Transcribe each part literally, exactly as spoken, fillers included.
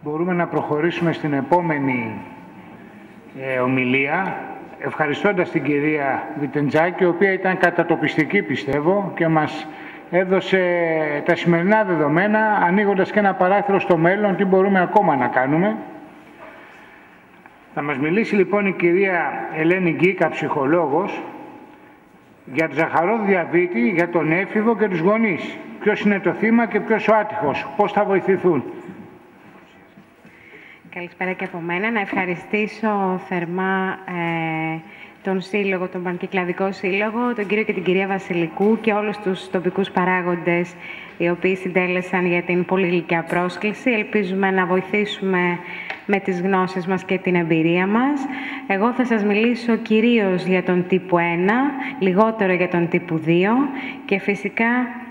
Μπορούμε να προχωρήσουμε στην επόμενη ε, ομιλία, ευχαριστώντας την κυρία Βιτεντζάκη, η οποία ήταν κατατοπιστική, πιστεύω, και μας έδωσε τα σημερινά δεδομένα, ανοίγοντας και ένα παράθυρο στο μέλλον, τι μπορούμε ακόμα να κάνουμε. Θα μας μιλήσει λοιπόν η κυρία Ελένη Γκίκα, ψυχολόγος, για το ζαχαρόδι διαβήτη, για τον έφηβο και τους γονείς. Ποιος είναι το θύμα και ποιος ο άτυχος, πώς θα βοηθηθούν. Καλησπέρα και από μένα. Να ευχαριστήσω θερμά ε, τον Σύλλογο, τον Πανκυκλαδικό Σύλλογο, τον κύριο και την κυρία Βασιλικού και όλους τους τοπικούς παράγοντες οι οποίοι συντέλεσαν για την πολυηλικιά πρόσκληση. Ελπίζουμε να βοηθήσουμε με τις γνώσεις μας και την εμπειρία μας. Εγώ θα σας μιλήσω κυρίως για τον τύπου ένα, λιγότερο για τον τύπου δύο και φυσικά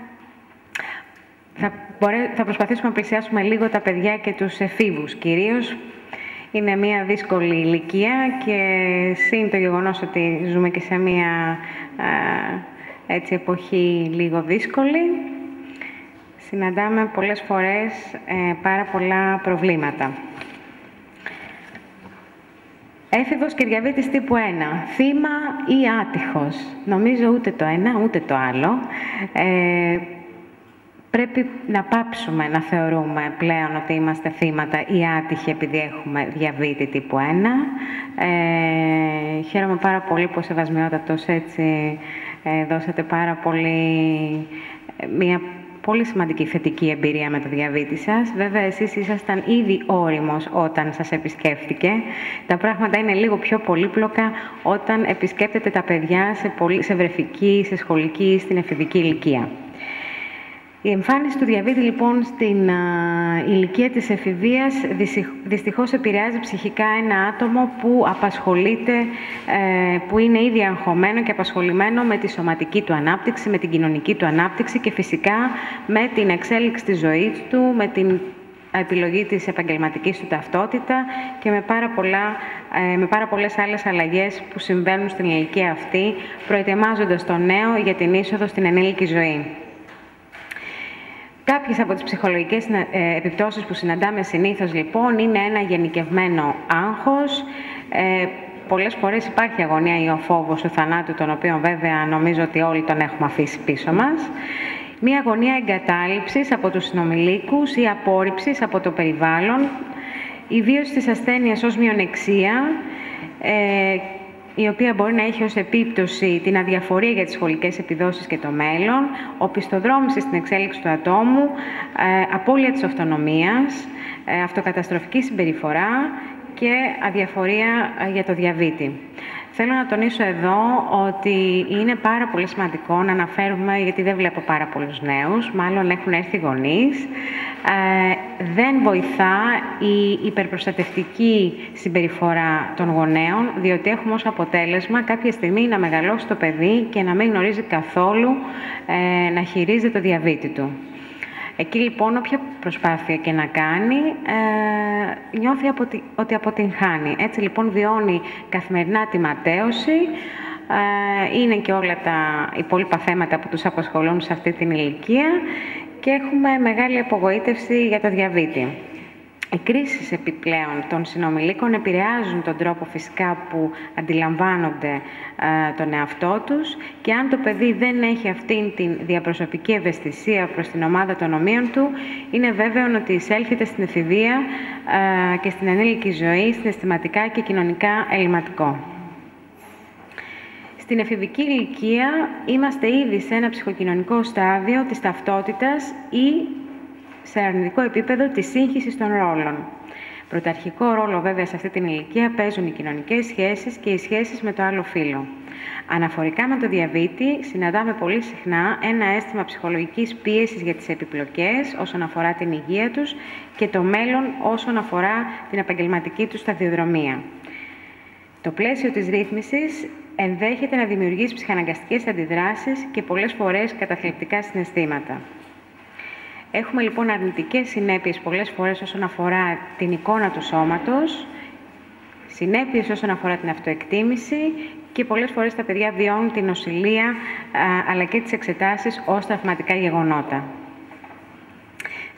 θα, μπορέ, θα προσπαθήσουμε να πλησιάσουμε λίγο τα παιδιά και τους εφήβους κυρίως. Είναι μια δύσκολη ηλικία και σύν το γεγονός ότι ζούμε και σε μια α, έτσι, εποχή λίγο δύσκολη, συναντάμε πολλές φορές ε, πάρα πολλά προβλήματα. Έφηβος και διαβήτης τύπου ένα. Θύμα ή άτυχος. Νομίζω ούτε το ένα ούτε το άλλο. Ε, Πρέπει να πάψουμε να θεωρούμε πλέον ότι είμαστε θύματα ή άτυχοι επειδή έχουμε διαβήτη τύπου ένα. Ε, χαίρομαι πάρα πολύ που ο Σεβασμιότατος έτσι ε, δώσατε πάρα πολύ, μια πολύ σημαντική θετική εμπειρία με το διαβήτη σας. Βέβαια, εσείς ήσασταν ήδη όριμος όταν σας επισκέφτηκε. Τα πράγματα είναι λίγο πιο πολύπλοκα όταν επισκέπτεται τα παιδιά σε, πολύ, σε βρεφική, σε σχολική, στην εφηβική ηλικία. Η εμφάνιση του διαβήτη, λοιπόν, στην α, ηλικία της εφηβείας δυστυχώς επηρεάζει ψυχικά ένα άτομο που απασχολείται, ε, που είναι ήδη αγχωμένο και απασχολημένο με τη σωματική του ανάπτυξη, με την κοινωνική του ανάπτυξη και φυσικά με την εξέλιξη της ζωής του, με την επιλογή της επαγγελματικής του ταυτότητα και με πάρα, πολλά, ε, με πάρα πολλές άλλες αλλαγές που συμβαίνουν στην ηλικία αυτή, προετοιμάζοντας τον νέο για την είσοδο στην ενήλικη ζωή. Κάποιες από τις ψυχολογικές επιπτώσεις που συναντάμε συνήθως, λοιπόν, είναι ένα γενικευμένο άγχος. Ε, πολλές φορές υπάρχει αγωνία ή ο φόβος του θανάτου, τον οποίο βέβαια νομίζω ότι όλοι τον έχουμε αφήσει πίσω μας. Μία αγωνία εγκατάλειψης από τους συνομιλίκους ή απόρριψης από το περιβάλλον. Η βίωση της ασθένειας ως μειονεξία, ε, η οποία μπορεί να έχει ως επίπτωση την αδιαφορία για τις σχολικές επιδόσεις και το μέλλον, οπισθοδρόμηση στην εξέλιξη του ατόμου, ε, απώλεια της αυτονομίας, ε, αυτοκαταστροφική συμπεριφορά και αδιαφορία ε, για το διαβήτη. Θέλω να τονίσω εδώ ότι είναι πάρα πολύ σημαντικό να αναφέρουμε, γιατί δεν βλέπω πάρα πολλούς νέους, μάλλον έχουν έρθει γονείς, ε, δεν βοηθά η υπερπροστατευτική συμπεριφορά των γονέων, διότι έχουμε ως αποτέλεσμα κάποια στιγμή να μεγαλώσει το παιδί και να μην γνωρίζει καθόλου ε, να χειρίζεται το διαβήτη του. Εκεί λοιπόν όποια προσπάθεια και να κάνει ε, νιώθει αποτι, ότι αποτυγχάνει. Έτσι λοιπόν βιώνει καθημερινά τη ματέωση, ε, είναι και όλα τα υπόλοιπα θέματα που τους απασχολούν σε αυτή την ηλικία και έχουμε μεγάλη απογοήτευση για το διαβήτη. Οι κρίσεις επιπλέον των συνομιλίκων επηρεάζουν τον τρόπο φυσικά που αντιλαμβάνονται ε, τον εαυτό τους και αν το παιδί δεν έχει αυτήν την διαπροσωπική ευαισθησία προς την ομάδα των ομοίων του, είναι βέβαιο ότι εισέλχεται στην εφηβεία ε, και στην ενήλικη ζωή συναισθηματικά και κοινωνικά ελλειμματικό. Στην εφηβική ηλικία είμαστε ήδη σε ένα ψυχοκοινωνικό στάδιο της ταυτότητας ή σε αρνητικό επίπεδο της σύγχυσης των ρόλων. Πρωταρχικό ρόλο βέβαια σε αυτή την ηλικία παίζουν οι κοινωνικές σχέσεις και οι σχέσεις με το άλλο φύλο. Αναφορικά με το διαβήτη, συναντάμε πολύ συχνά ένα αίσθημα ψυχολογικής πίεσης για τις επιπλοκές όσον αφορά την υγεία τους και το μέλλον όσον αφορά την επαγγελματική τους σταδιοδρομία. Το πλαίσιο της ρύθμισης ενδέχεται να δημιουργήσει ψυχαναγκαστικές αντιδράσεις και πολλές φορές καταθλιπτικά συναισθήματα. Έχουμε λοιπόν αρνητικές συνέπειες πολλές φορές όσον αφορά την εικόνα του σώματος, συνέπειες όσον αφορά την αυτοεκτίμηση και πολλές φορές τα παιδιά βιώνουν την νοσηλεία αλλά και τις εξετάσεις ως τραυματικά γεγονότα.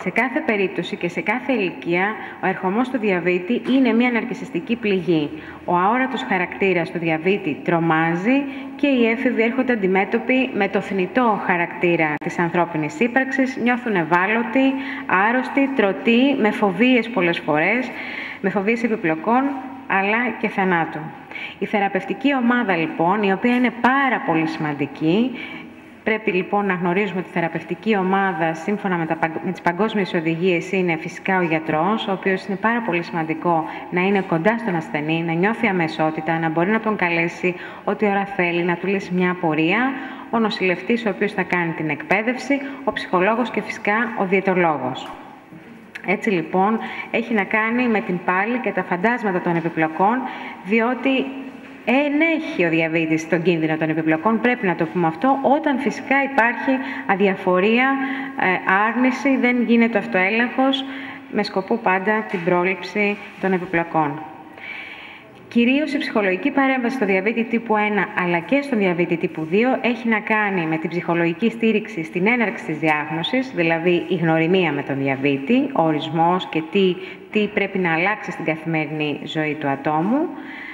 Σε κάθε περίπτωση και σε κάθε ηλικία, ο ερχομός του διαβήτη είναι μια ναρκισσιστική πληγή. Ο αόρατος χαρακτήρας του διαβήτη τρομάζει και οι έφηβοι έρχονται αντιμέτωποι με το θνητό χαρακτήρα της ανθρώπινης ύπαρξης, νιώθουν ευάλωτοι, άρρωστοι, τρωτοί, με φοβίες πολλές φορές, με φοβίες επιπλοκών, αλλά και θανάτου. Η θεραπευτική ομάδα, λοιπόν, η οποία είναι πάρα πολύ σημαντική, πρέπει λοιπόν να γνωρίζουμε ότι η θεραπευτική ομάδα, σύμφωνα με, τα, με τις παγκόσμιες οδηγίες, είναι φυσικά ο γιατρός, ο οποίος είναι πάρα πολύ σημαντικό να είναι κοντά στον ασθενή, να νιώθει αμεσότητα, να μπορεί να τον καλέσει ό,τι ώρα θέλει, να του λύσει μια απορία, ο νοσηλευτής ο οποίος θα κάνει την εκπαίδευση, ο ψυχολόγος και φυσικά ο διαιτολόγος. Έτσι λοιπόν έχει να κάνει με την πάλη και τα φαντάσματα των επιπλοκών, διότι ενέχει ο διαβήτης τον κίνδυνο των επιπλοκών, πρέπει να το πούμε αυτό, όταν φυσικά υπάρχει αδιαφορία, άρνηση, δεν γίνεται αυτοέλεγχος, με σκοπό πάντα την πρόληψη των επιπλοκών. Κυρίως η ψυχολογική παρέμβαση στο διαβήτη τύπου ένα αλλά και στον διαβήτη τύπου δύο έχει να κάνει με την ψυχολογική στήριξη στην έναρξη της διάγνωσης, δηλαδή η γνωριμία με τον διαβήτη, ο ορισμός και τι, τι πρέπει να αλλάξει στην καθημερινή ζωή του ατόμου.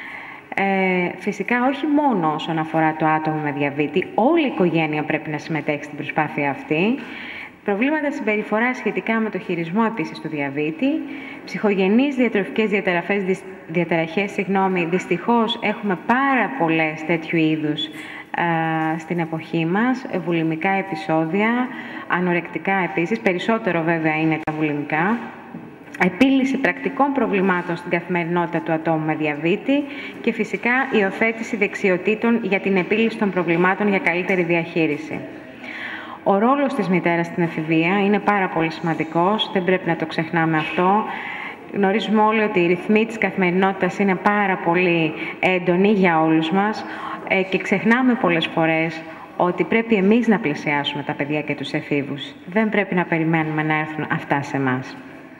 Ε, φυσικά όχι μόνο όσον αφορά το άτομο με διαβήτη, όλη η οικογένεια πρέπει να συμμετέχει στην προσπάθεια αυτή. Προβλήματα συμπεριφοράς σχετικά με το χειρισμό επίσης του διαβήτη, ψυχογενείς διατροφικές διαταραχές, διαταραχές συγγνώμη, δυστυχώς έχουμε πάρα πολλές τέτοιου είδους α, στην εποχή μας, βουλημικά επεισόδια, ανορεκτικά επίσης, περισσότερο βέβαια είναι τα βουλημικά. Επίλυση πρακτικών προβλημάτων στην καθημερινότητα του ατόμου με διαβήτη και φυσικά υιοθέτηση δεξιοτήτων για την επίλυση των προβλημάτων για καλύτερη διαχείριση. Ο ρόλος της μητέρας στην εφηβεία είναι πάρα πολύ σημαντικός, δεν πρέπει να το ξεχνάμε αυτό. Γνωρίζουμε όλοι ότι οι ρυθμοί της καθημερινότητας είναι πάρα πολύ έντονοι για όλους μας και ξεχνάμε πολλές φορές ότι πρέπει εμείς να πλησιάσουμε τα παιδιά και τους εφήβους. Δεν πρέπει να περιμένουμε να έρθουν αυτά σε εμάς.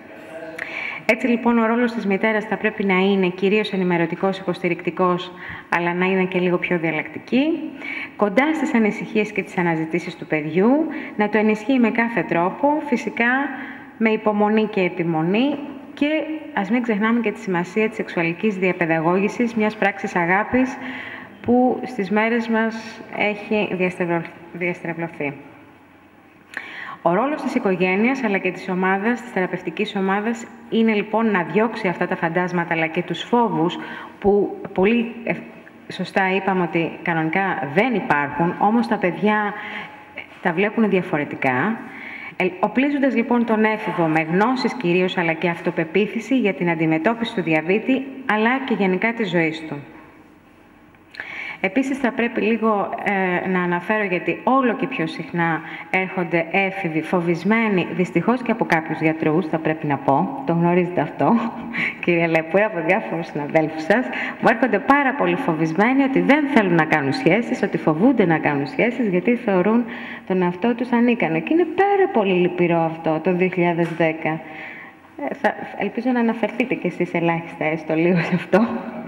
Έτσι λοιπόν ο ρόλος της μητέρας θα πρέπει να είναι κυρίως ενημερωτικός, υποστηρικτικός, αλλά να είναι και λίγο πιο διαλλακτική, κοντά στις ανησυχίες και τις αναζητήσεις του παιδιού, να το ενισχύει με κάθε τρόπο, φυσικά με υπομονή και επιμονή και ας μην ξεχνάμε και τη σημασία της σεξουαλικής διαπαιδαγώγησης, μιας πράξης αγάπης που στις μέρες μας έχει διαστρεβλωθεί. Ο ρόλος της οικογένειας αλλά και της ομάδας, της θεραπευτικής ομάδας, είναι λοιπόν να διώξει αυτά τα φαντάσματα αλλά και τους φόβους που πολύ σωστά είπαμε ότι κανονικά δεν υπάρχουν, όμως τα παιδιά τα βλέπουν διαφορετικά. Οπλίζοντας λοιπόν τον έφηβο με γνώσεις κυρίως αλλά και αυτοπεποίθηση για την αντιμετώπιση του διαβήτη αλλά και γενικά της ζωής του. Επίσης θα πρέπει λίγο ε, να αναφέρω, γιατί όλο και πιο συχνά έρχονται έφηβοι φοβισμένοι, δυστυχώς και από κάποιους γιατρούς, θα πρέπει να πω, το γνωρίζετε αυτό, κυρία Λεπούρα, από διάφορους συναδέλφους σας, μου έρχονται πάρα πολύ φοβισμένοι ότι δεν θέλουν να κάνουν σχέσεις, ότι φοβούνται να κάνουν σχέσεις, γιατί θεωρούν τον εαυτό τους ανίκανο. Και είναι πάρα πολύ λυπηρό αυτό το δύο χιλιάδες δέκα. Ε, θα, ελπίζω να αναφερθείτε κι εσείς ελάχιστα έστω λίγο σε αυτό.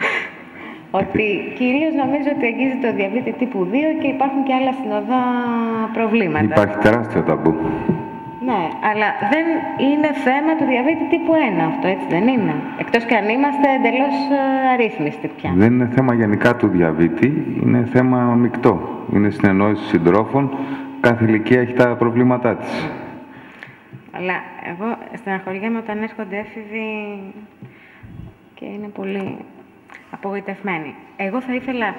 Ότι κυρίως νομίζω ότι αγγίζει το διαβήτη τύπου δύο και υπάρχουν και άλλα συνοδά προβλήματα. Υπάρχει τεράστιο ταμπού. Ναι, αλλά δεν είναι θέμα του διαβήτη τύπου ένα αυτό, έτσι δεν είναι? Εκτός και αν είμαστε εντελώς αρρύθμιστοι πια. Δεν είναι θέμα γενικά του διαβήτη, είναι θέμα μεικτό. Είναι συνεννόηση συντρόφων, κάθε ηλικία έχει τα προβλήματά της. Αλλά εγώ στεναχωριέμαι όταν έρχονται έφηβοι και είναι πολύ απογοητευμένοι. Εγώ θα ήθελα...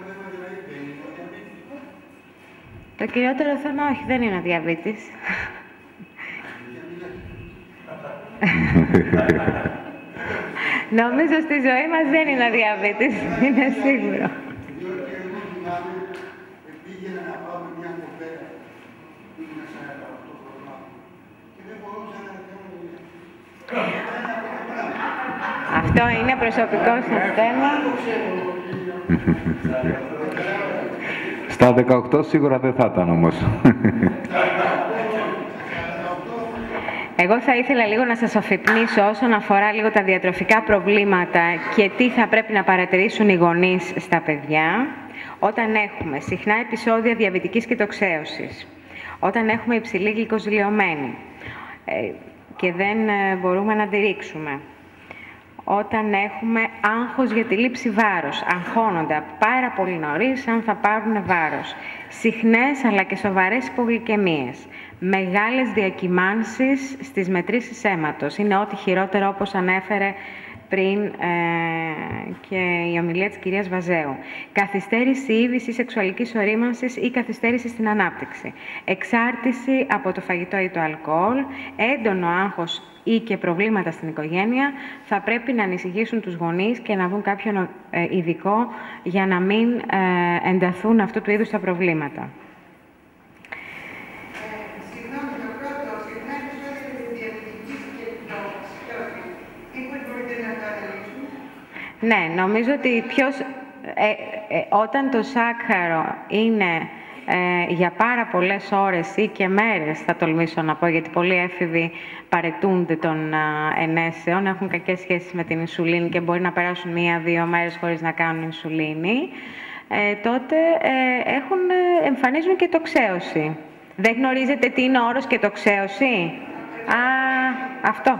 Το κυριότερο θέμα, όχι, δεν είναι ο διαβήτης. Νομίζω στη ζωή μας δεν είναι ο διαβήτης, είναι σίγουρο. Αυτό είναι προσωπικό σας θέμα. Στα δεκαοκτώ σίγουρα δεν θα ήταν όμως. Εγώ θα ήθελα λίγο να σας αφυπνίσω όσον αφορά λίγο τα διατροφικά προβλήματα και τι θα πρέπει να παρατηρήσουν οι γονείς στα παιδιά όταν έχουμε συχνά επεισόδια διαβητικής κοιτοξαίωσης, όταν έχουμε υψηλή γλυκοζηλιωμένη, και δεν μπορούμε να τη ρίξουμε. Όταν έχουμε άγχος για τη λήψη βάρος, αγχώνονται πάρα πολύ νωρίς αν θα πάρουν βάρος. Συχνές αλλά και σοβαρές υπογλυκαιμίες. Μεγάλες διακυμάνσεις στις μετρήσεις αίματος. Είναι ό,τι χειρότερο, όπως ανέφερε πριν ε, και η ομιλία της κυρίας Βαζέου. Καθυστέρηση είδης ή σεξουαλικής ορίμανσης ή καθυστέρηση στην ανάπτυξη. Εξάρτηση από το φαγητό ή το αλκοόλ, έντονο άγχος ή και προβλήματα στην οικογένεια, θα πρέπει να ανησυχήσουν τους γονείς και να βρουν κάποιον ε, ειδικό για να μην ε, ενταθούν αυτού του είδους τα προβλήματα. Ναι, νομίζω ότι ποιος, ε, ε, όταν το σάκχαρο είναι ε, για πάρα πολλές ώρες ή και μέρες, θα τολμήσω να πω, γιατί πολλοί έφηβοι παραιτούνται των ε, ενέσεων, έχουν κακές σχέσεις με την ινσουλίνη και μπορεί να περάσουν μία-δύο μέρες χωρίς να κάνουν ινσουλίνη, ε, τότε ε, έχουν, ε, εμφανίζουν και τοξαίωση. Δεν γνωρίζετε τι είναι ο όρος και τοξαίωση? Α, αυτό.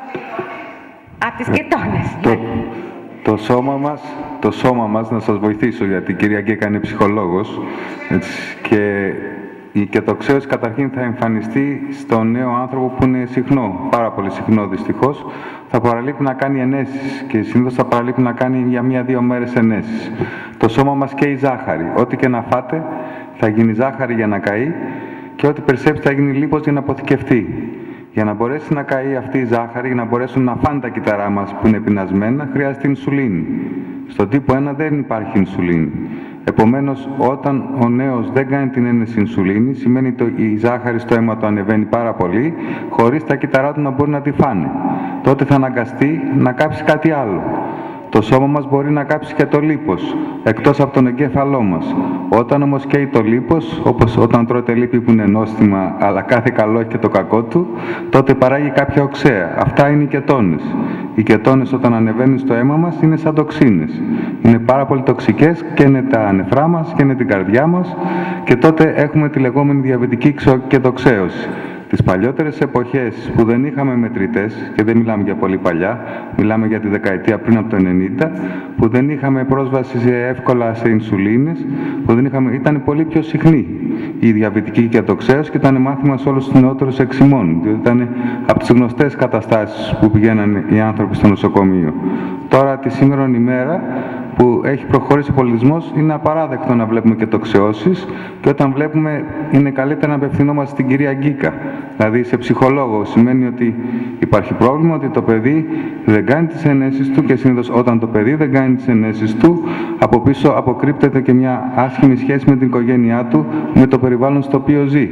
Από τις κετώνες. Το, το, σώμα μας, το σώμα μας, να σας βοηθήσω, γιατί η κυρία Γκέκα είναι ψυχολόγος, έτσι, και η κετοξαίωση καταρχήν θα εμφανιστεί στον νέο άνθρωπο που είναι συχνό, πάρα πολύ συχνό δυστυχώς, θα παραλείπει να κάνει ενέσεις και συνήθως θα παραλείπει να κάνει για μία-δύο μέρες ενέσεις. Το σώμα μας καίει ζάχαρη. Ό,τι και να φάτε θα γίνει ζάχαρη για να καεί και ό,τι περισσέψει θα γίνει λίπος για να αποθηκευτεί. Για να μπορέσει να καεί αυτή η ζάχαρη, για να μπορέσουν να φάνε τα κύτταρά μας που είναι πεινασμένα, χρειάζεται ινσουλίνη. Στον τύπο ένα δεν υπάρχει ινσουλίνη. Επομένως, όταν ο νέος δεν κάνει την ένεση ινσουλίνη, σημαίνει ότι η ζάχαρη στο αίμα του ανεβαίνει πάρα πολύ, χωρίς τα κύτταρά του να μπορεί να τη φάνε. Τότε θα αναγκαστεί να κάψει κάτι άλλο. Το σώμα μας μπορεί να κάψει και το λίπος, εκτός από τον εγκέφαλό μας. Όταν όμως καίει το λίπος, όπως όταν τρώτε λίπη που είναι νόστιμα, αλλά κάθε καλό έχει και το κακό του, τότε παράγει κάποια οξέα. Αυτά είναι οι κετώνες. Οι κετώνες όταν ανεβαίνουν στο αίμα μας είναι σαν τοξίνες. Είναι πάρα πολύ τοξικές και είναι τα νεφρά μας και είναι την καρδιά μας και τότε έχουμε τη λεγόμενη διαβητική κετοξαίωση. Τις παλιότερες εποχές που δεν είχαμε μετρητές, και δεν μιλάμε για πολύ παλιά, μιλάμε για τη δεκαετία πριν από το ενενήντα, που δεν είχαμε πρόσβαση σε εύκολα σε ινσουλίνες, που δεν είχαμε, ήταν πολύ πιο συχνή η διαβητική κετοξαίωση και ήταν μάθημα σε όλους τους νεότερους εξημών, διότι ήταν από τις γνωστές καταστάσεις που πηγαίναν οι άνθρωποι στο νοσοκομείο. Τώρα, τη σήμερον ημέρα, που έχει προχωρήσει ο πολιτισμός, είναι απαράδεκτο να βλέπουμε κετοξαιώσεις και όταν βλέπουμε είναι καλύτερα να απευθυνόμαστε στην κυρία Γκίκα, δηλαδή σε ψυχολόγο. Σημαίνει ότι υπάρχει πρόβλημα, ότι το παιδί δεν κάνει τις ενέσεις του και συνήθως όταν το παιδί δεν κάνει τις ενέσεις του, από πίσω αποκρύπτεται και μια άσχημη σχέση με την οικογένειά του, με το περιβάλλον στο οποίο ζει.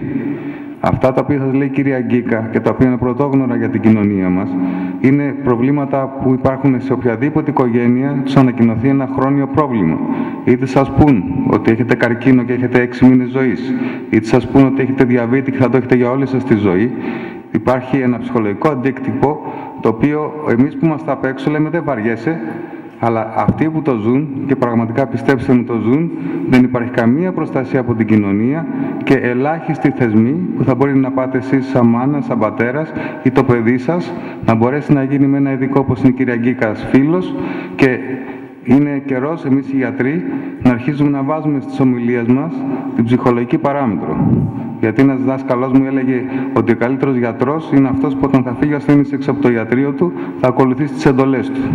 Αυτά τα οποία σας λέει η κυρία Γκίκα και τα οποία είναι πρωτόγνωρα για την κοινωνία μας, είναι προβλήματα που υπάρχουν σε οποιαδήποτε οικογένεια τους ανακοινωθεί ένα χρόνιο πρόβλημα. Είτε σας πούν ότι έχετε καρκίνο και έχετε έξι μήνες ζωής, είτε σας πούν ότι έχετε διαβήτη και θα το έχετε για όλη σας τη ζωή. Υπάρχει ένα ψυχολογικό αντίκτυπο, το οποίο εμείς που είμαστε απ' έξω λέμε δεν βαριέσαι, αλλά αυτοί που το ζουν, και πραγματικά πιστέψτε μου το ζουν, δεν υπάρχει καμία προστασία από την κοινωνία και ελάχιστοι θεσμοί που θα μπορεί να πάτε εσείς σαν μάνα, σαν πατέρας ή το παιδί σας, να μπορέσει να γίνει με ένα ειδικό όπως είναι η κυρία Γκίκας φίλος, και είναι καιρός εμείς οι γιατροί να αρχίζουμε να βάζουμε στις ομιλίες μας την ψυχολογική παράμετρο. Γιατί ένας δάσκαλός μου έλεγε ότι ο καλύτερος γιατρός είναι αυτός που όταν θα φύγει ο ασθενής έξω από το ιατρείο του θα ακολουθήσει τις εντολές του.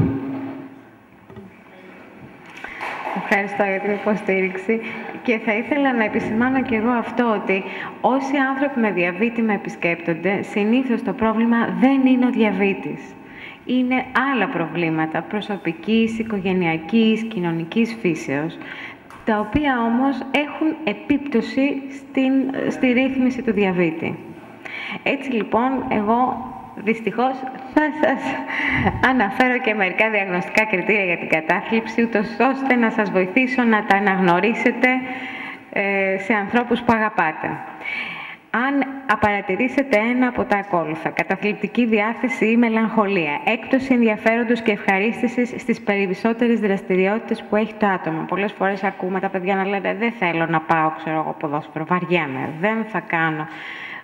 Ευχαριστώ για την υποστήριξη και θα ήθελα να επισημάνω και εγώ αυτό, ότι όσοι άνθρωποι με διαβήτη με επισκέπτονται, συνήθως το πρόβλημα δεν είναι ο διαβήτης. Είναι άλλα προβλήματα προσωπικής, οικογενειακής, κοινωνικής φύσεως, τα οποία όμως έχουν επίπτωση στην, στη ρύθμιση του διαβήτη. Έτσι λοιπόν, εγώ δυστυχώς θα σας αναφέρω και μερικά διαγνωστικά κριτήρια για την κατάθλιψη, ούτως ώστε να σας βοηθήσω να τα αναγνωρίσετε ε, σε ανθρώπους που αγαπάτε. Αν απαρατηρήσετε ένα από τα ακόλουθα, καταθλιπτική διάθεση ή μελαγχολία, έκπτωση ενδιαφέροντος και ευχαρίστησης στις περισσότερες δραστηριότητες που έχει το άτομο. Πολλές φορές ακούμε τα παιδιά να λένε «Δεν θέλω να πάω, ξέρω εγώ, ποδόσφαιρο, βαριέμαι, δεν θα κάνω».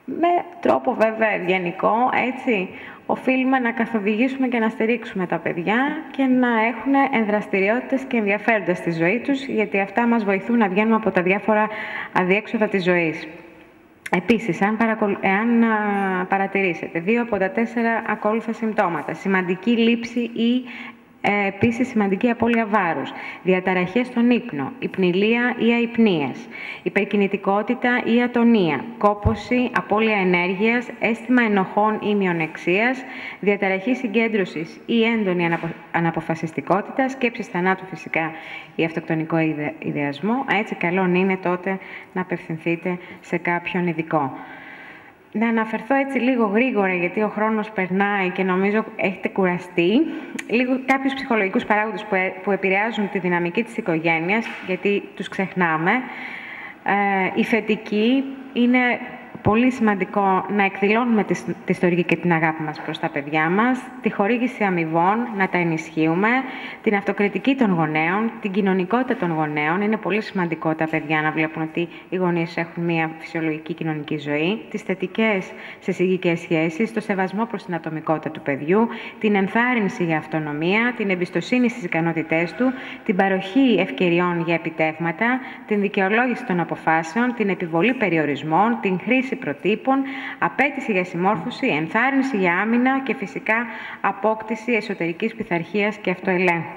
με τρόπο βέβαια ευγενικό, έτσι, οφείλουμε να καθοδηγήσουμε και να στηρίξουμε τα παιδιά και να έχουν ενδραστηριότητες και ενδιαφέροντα στη ζωή τους, γιατί αυτά μας βοηθούν να βγαίνουμε από τα διάφορα αδιέξοδα της ζωής. Επίσης, αν, παρακολου... εάν α, παρατηρήσετε δύο από τα τέσσερα ακόλουθα συμπτώματα, σημαντική λήψη ή ε, επίσης σημαντική απώλεια βάρους, διαταραχές στον ύπνο, υπνηλία ή αϊπνίες, υπερκινητικότητα ή ατονία, κόπωση, απώλεια ενέργειας, αίσθημα ενοχών ή μειονεξίας, διαταραχή συγκέντρωσης ή έντονη αναπο... αναποφασιστικότητα, σκέψεις θανάτου φυσικά ή αυτοκτονικό ιδε... ιδεασμό, έτσι καλόν είναι τότε να απευθυνθείτε σε κάποιον ειδικό. Να αναφερθώ έτσι λίγο γρήγορα, γιατί ο χρόνος περνάει και νομίζω έχετε κουραστεί, λίγο κάποιους ψυχολογικούς παράγοντες που, ε, που επηρεάζουν τη δυναμική της οικογένειας, γιατί τους ξεχνάμε. Ε, η θετική είναι πολύ σημαντικό να εκδηλώνουμε τη, τη στοργή και την αγάπη μας προς τα παιδιά μας, τη χορήγηση αμοιβών, να τα ενισχύουμε, την αυτοκριτική των γονέων, την κοινωνικότητα των γονέων. Είναι πολύ σημαντικό τα παιδιά να βλέπουν ότι οι γονείς έχουν μια φυσιολογική κοινωνική ζωή, τις θετικές σε συζυγικές σχέσεις, το σεβασμό προς την ατομικότητα του παιδιού, την ενθάρρυνση για αυτονομία, την εμπιστοσύνη στις ικανότητές του, την παροχή ευκαιριών για επιτεύγματα, την δικαιολόγηση των αποφάσεων, την επιβολή περιορισμών, την χρήση προτύπων, απέτηση για συμμόρφωση, ενθάρρυνση για άμυνα και φυσικά απόκτηση εσωτερικής πειθαρχίας και αυτοελέγχου.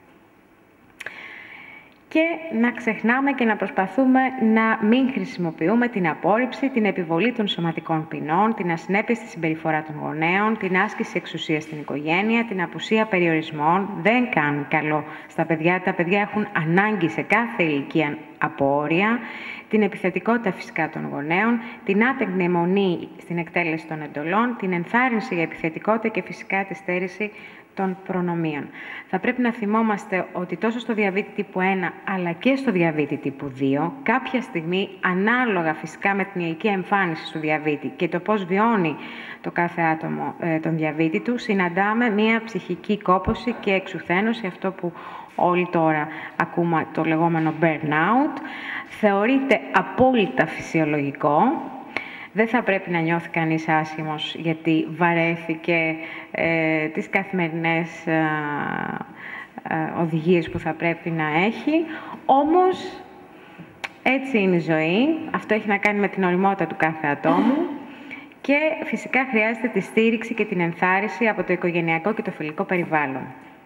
Και να ξεχνάμε και να προσπαθούμε να μην χρησιμοποιούμε την απόρριψη, την επιβολή των σωματικών ποινών, την ασυνέπεια στη συμπεριφορά των γονέων, την άσκηση εξουσίας στην οικογένεια, την απουσία περιορισμών. Δεν κάνουν καλό στα παιδιά. Τα παιδιά έχουν ανάγκη σε κάθε ηλικία από όρια, την επιθετικότητα φυσικά των γονέων, την άτεγνη αιμονή στην εκτέλεση των εντολών, την ενθάρρυνση για επιθετικότητα και φυσικά τη στέρηση των προνομίων. Θα πρέπει να θυμόμαστε ότι τόσο στο διαβήτη τύπου ένα αλλά και στο διαβήτη τύπου δύο, κάποια στιγμή, ανάλογα φυσικά με την ηλικία εμφάνιση του διαβήτη και το πώς βιώνει το κάθε άτομο ε, τον διαβήτη του, συναντάμε μία ψυχική κόπωση και εξουθένωση, αυτό που όλοι τώρα ακούμε το λεγόμενο burnout. Θεωρείται απόλυτα φυσιολογικό. Δεν θα πρέπει να νιώθει κανείς άσχημος γιατί βαρέθηκε ε, τις καθημερινές ε, ε, οδηγίες που θα πρέπει να έχει. Όμως, έτσι είναι η ζωή. Αυτό έχει να κάνει με την ωριμότητα του κάθε ατόμου. Και φυσικά χρειάζεται τη στήριξη και την ενθάρρυνση από το οικογενειακό και το φιλικό περιβάλλον.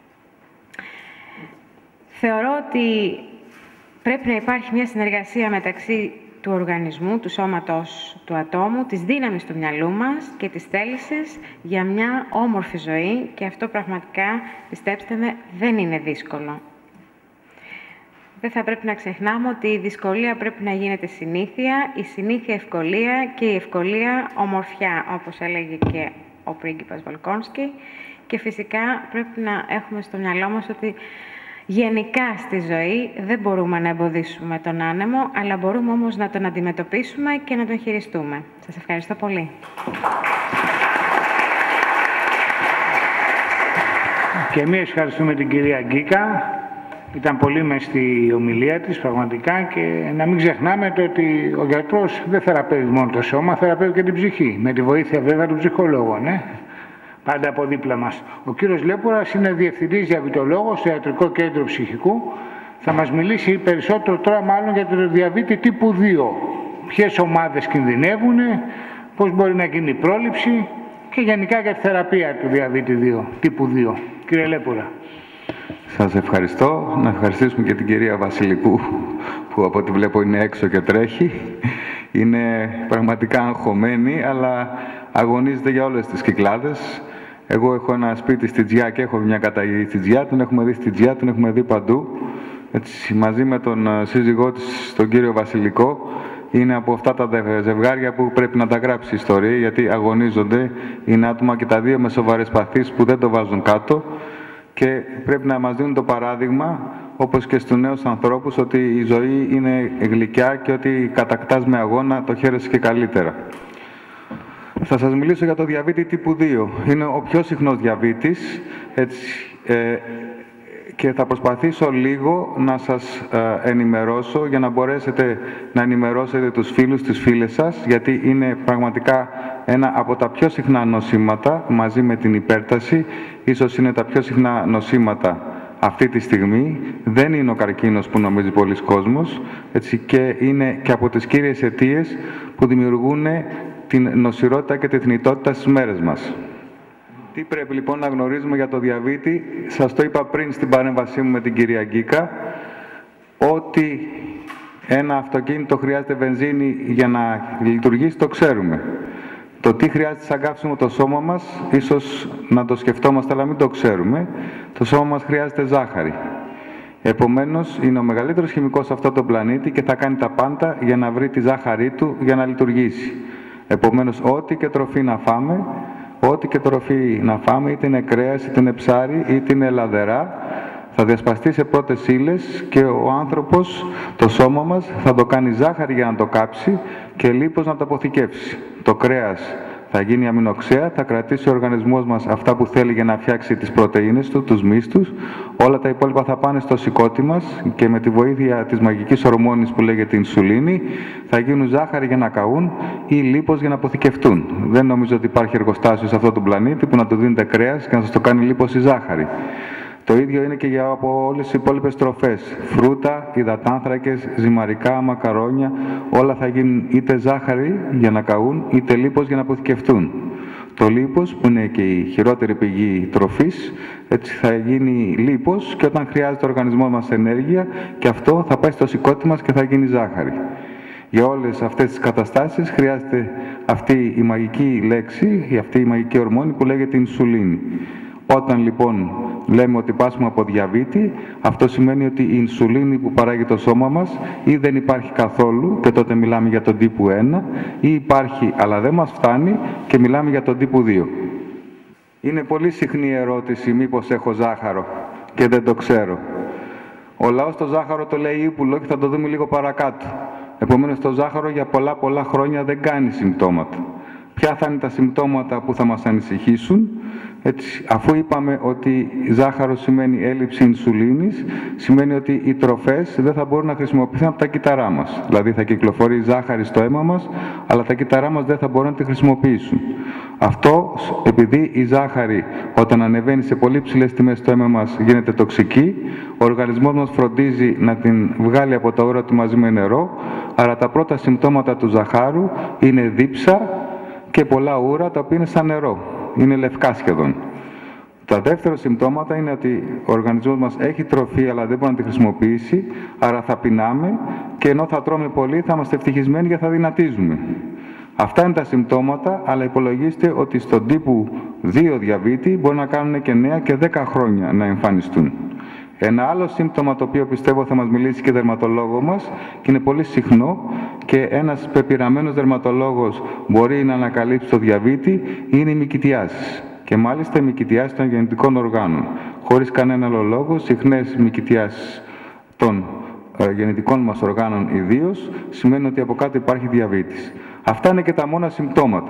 Θεωρώ ότι πρέπει να υπάρχει μια συνεργασία μεταξύ του οργανισμού, του σώματος του ατόμου, της δύναμης του μυαλού μας και της θέλησης για μια όμορφη ζωή και αυτό πραγματικά, πιστέψτε με, δεν είναι δύσκολο. Δεν θα πρέπει να ξεχνάμε ότι η δυσκολία πρέπει να γίνεται συνήθεια, η συνήθεια ευκολία και η ευκολία ομορφιά, όπως έλεγε και ο πρίγκιπας Βολκόνσκι. Και φυσικά πρέπει να έχουμε στο μυαλό μας ότι γενικά στη ζωή δεν μπορούμε να εμποδίσουμε τον άνεμο, αλλά μπορούμε όμως να τον αντιμετωπίσουμε και να τον χειριστούμε. Σας ευχαριστώ πολύ. Και εμείς ευχαριστούμε την κυρία Γκίκα. Ήταν πολύ μες στη ομιλία της, πραγματικά, και να μην ξεχνάμε το ότι ο γιατρός δεν θεραπεύει μόνο το σώμα, θεραπεύει και την ψυχή, με τη βοήθεια βέβαια του ψυχολόγου, ναι. Πάντα από δίπλα μας. Ο κύριος Λέπουρας είναι διευθυντής διαβητολόγος στο Ιατρικό Κέντρο Ψυχικού. Θα μας μιλήσει περισσότερο τώρα μάλλον για το διαβήτη τύπου δύο. Ποιες ομάδες κινδυνεύουν, πώς μπορεί να γίνει η πρόληψη και γενικά για τη θεραπεία του διαβήτη δύο, τύπου δύο. Κύριε Λέπουρα. Σας ευχαριστώ. Να ευχαριστήσουμε και την κυρία Βασιλικού που από ό,τι βλέπω είναι έξω και τρέχει. Είναι πραγματικά αγχωμένη, αλλά αγωνίζεται για όλες τις Κυκλάδες. Εγώ έχω ένα σπίτι στη Τζιά και έχω μια καταγωγή στη Τζιά, τον έχουμε δει στη Τζιά, τον έχουμε δει παντού. Έτσι, μαζί με τον σύζυγό της, τον κύριο Βασιλικό, είναι από αυτά τα ζευγάρια που πρέπει να τα γράψει η ιστορία, γιατί αγωνίζονται, είναι άτομα και τα δύο με σοβαρές παθήσεις που δεν το βάζουν κάτω και πρέπει να μας δίνουν το παράδειγμα, όπως και στους νέους ανθρώπους, ότι η ζωή είναι γλυκιά και ότι κατακτάς με αγώνα το χαίρεσαι και καλύτερα. Θα σας μιλήσω για το διαβήτη τύπου δύο. Είναι ο πιο συχνός διαβήτης. Έτσι, ε, και θα προσπαθήσω λίγο να σας ε, ενημερώσω για να μπορέσετε να ενημερώσετε τους φίλους, τις φίλες σας, γιατί είναι πραγματικά ένα από τα πιο συχνά νοσήματα μαζί με την υπέρταση, ίσως είναι τα πιο συχνά νοσήματα αυτή τη στιγμή. Δεν είναι ο καρκίνος που νομίζει πολλοί κόσμος, έτσι, και είναι και από τις κύριες αιτίες που δημιουργούν την νοσηρότητα και τη θνητότητα στις μέρες μας. Τι πρέπει λοιπόν να γνωρίζουμε για το διαβήτη? Σας το είπα πριν στην παρέμβασή μου με την κυρία Γκίκα, ότι ένα αυτοκίνητο χρειάζεται βενζίνη για να λειτουργήσει, το ξέρουμε. Το τι χρειάζεται σαν καύσιμο το σώμα μας, ίσως να το σκεφτόμαστε, αλλά μην το ξέρουμε. Το σώμα μας χρειάζεται ζάχαρη. Επομένως, είναι ο μεγαλύτερος χημικός σε αυτό το πλανήτη και θα κάνει τα πάντα για να βρει τη ζάχαρή του για να λειτουργήσει. Επομένως, ό,τι και τροφή να φάμε, ό,τι και τροφή να φάμε, είτε είναι κρέας, είτε είναι ψάρι, είτε είναι λαδερά, θα διασπαστεί σε πρώτες ύλες και ο άνθρωπος, το σώμα μας, θα το κάνει ζάχαρη για να το κάψει και λίπος να το αποθηκεύσει. Το κρέας θα γίνει αμινοξέα, θα κρατήσει ο οργανισμός μας αυτά που θέλει για να φτιάξει τις πρωτεΐνες του, τους μύστους. Όλα τα υπόλοιπα θα πάνε στο σηκώτη μας και με τη βοήθεια της μαγικής ορμόνης που λέγεται ινσουλίνη θα γίνουν ζάχαρη για να καούν ή λίπος για να αποθηκευτούν. Δεν νομίζω ότι υπάρχει εργοστάσιο σε αυτόν τον πλανήτη που να του δίνετε κρέας και να σας το κάνει λίπος ή ζάχαρη. Το ίδιο είναι και για από όλες τις υπόλοιπες τροφές. Φρούτα, υδατάνθρακες, ζυμαρικά, μακαρόνια, όλα θα γίνουν είτε ζάχαρη για να καούν, είτε λίπος για να αποθηκευτούν. Το λίπος, που είναι και η χειρότερη πηγή τροφής, έτσι θα γίνει λίπος και όταν χρειάζεται ο οργανισμός μας ενέργεια, και αυτό θα πάει στο σηκώτη μας και θα γίνει ζάχαρη. Για όλες αυτές τις καταστάσεις χρειάζεται αυτή η μαγική λέξη, ή αυτή η μαγική ορμόνη που λέγεται ινσουλίνη. Όταν λοιπόν λέμε ότι πάσχουμε από διαβήτη, αυτό σημαίνει ότι η ινσουλίνη που παράγει το σώμα μας ή δεν υπάρχει καθόλου και τότε μιλάμε για τον τύπου ένα, ή υπάρχει αλλά δεν μας φτάνει και μιλάμε για τον τύπου δύο. Είναι πολύ συχνή ερώτηση μήπως έχω ζάχαρο και δεν το ξέρω. Ο λαός το ζάχαρο το λέει ύπουλο και θα το δούμε λίγο παρακάτω. Επομένως το ζάχαρο για πολλά πολλά χρόνια δεν κάνει συμπτώματα. Ποια θα είναι τα συμπτώματα που θα μας ανησυχήσουν? Έτσι, αφού είπαμε ότι ζάχαρο σημαίνει έλλειψη ινσουλίνης, σημαίνει ότι οι τροφές δεν θα μπορούν να χρησιμοποιηθούν από τα κύτταρά μας. Δηλαδή θα κυκλοφορεί ζάχαρη στο αίμα μας, αλλά τα κύτταρά μας δεν θα μπορούν να τη χρησιμοποιήσουν. Αυτό επειδή η ζάχαρη όταν ανεβαίνει σε πολύ ψηλές τιμές στο αίμα μας γίνεται τοξική, ο οργανισμός μας φροντίζει να την βγάλει από τα ούρα του μαζί με νερό, άρα τα πρώτα συμπτώματα του ζαχάρου είναι δίψα και πολλά ούρα τα οποία είναι σαν νερό. Είναι λευκά σχεδόν. Τα δεύτερα συμπτώματα είναι ότι ο οργανισμός μας έχει τροφή αλλά δεν μπορεί να τη χρησιμοποιήσει, άρα θα πεινάμε και ενώ θα τρώμε πολύ θα είμαστε ευτυχισμένοι γιατί θα δυνατίζουμε. Αυτά είναι τα συμπτώματα, αλλά υπολογίστε ότι στον τύπου δύο διαβήτη μπορεί να κάνουν και εννέα και δέκα χρόνια να εμφανιστούν. Ένα άλλο σύμπτωμα το οποίο πιστεύω θα μας μιλήσει και δερματολόγο μας και είναι πολύ συχνό και ένας πεπειραμένος δερματολόγος μπορεί να ανακαλύψει το διαβήτη είναι οι μυκητιάσεις. Και μάλιστα οι μυκητιάσεις των γεννητικών οργάνων. Χωρίς κανένα άλλο λόγο, συχνές μυκητιάσεις των ε, γεννητικών μας οργάνων ιδίως, σημαίνει ότι από κάτω υπάρχει διαβήτης. Αυτά είναι και τα μόνα συμπτώματα.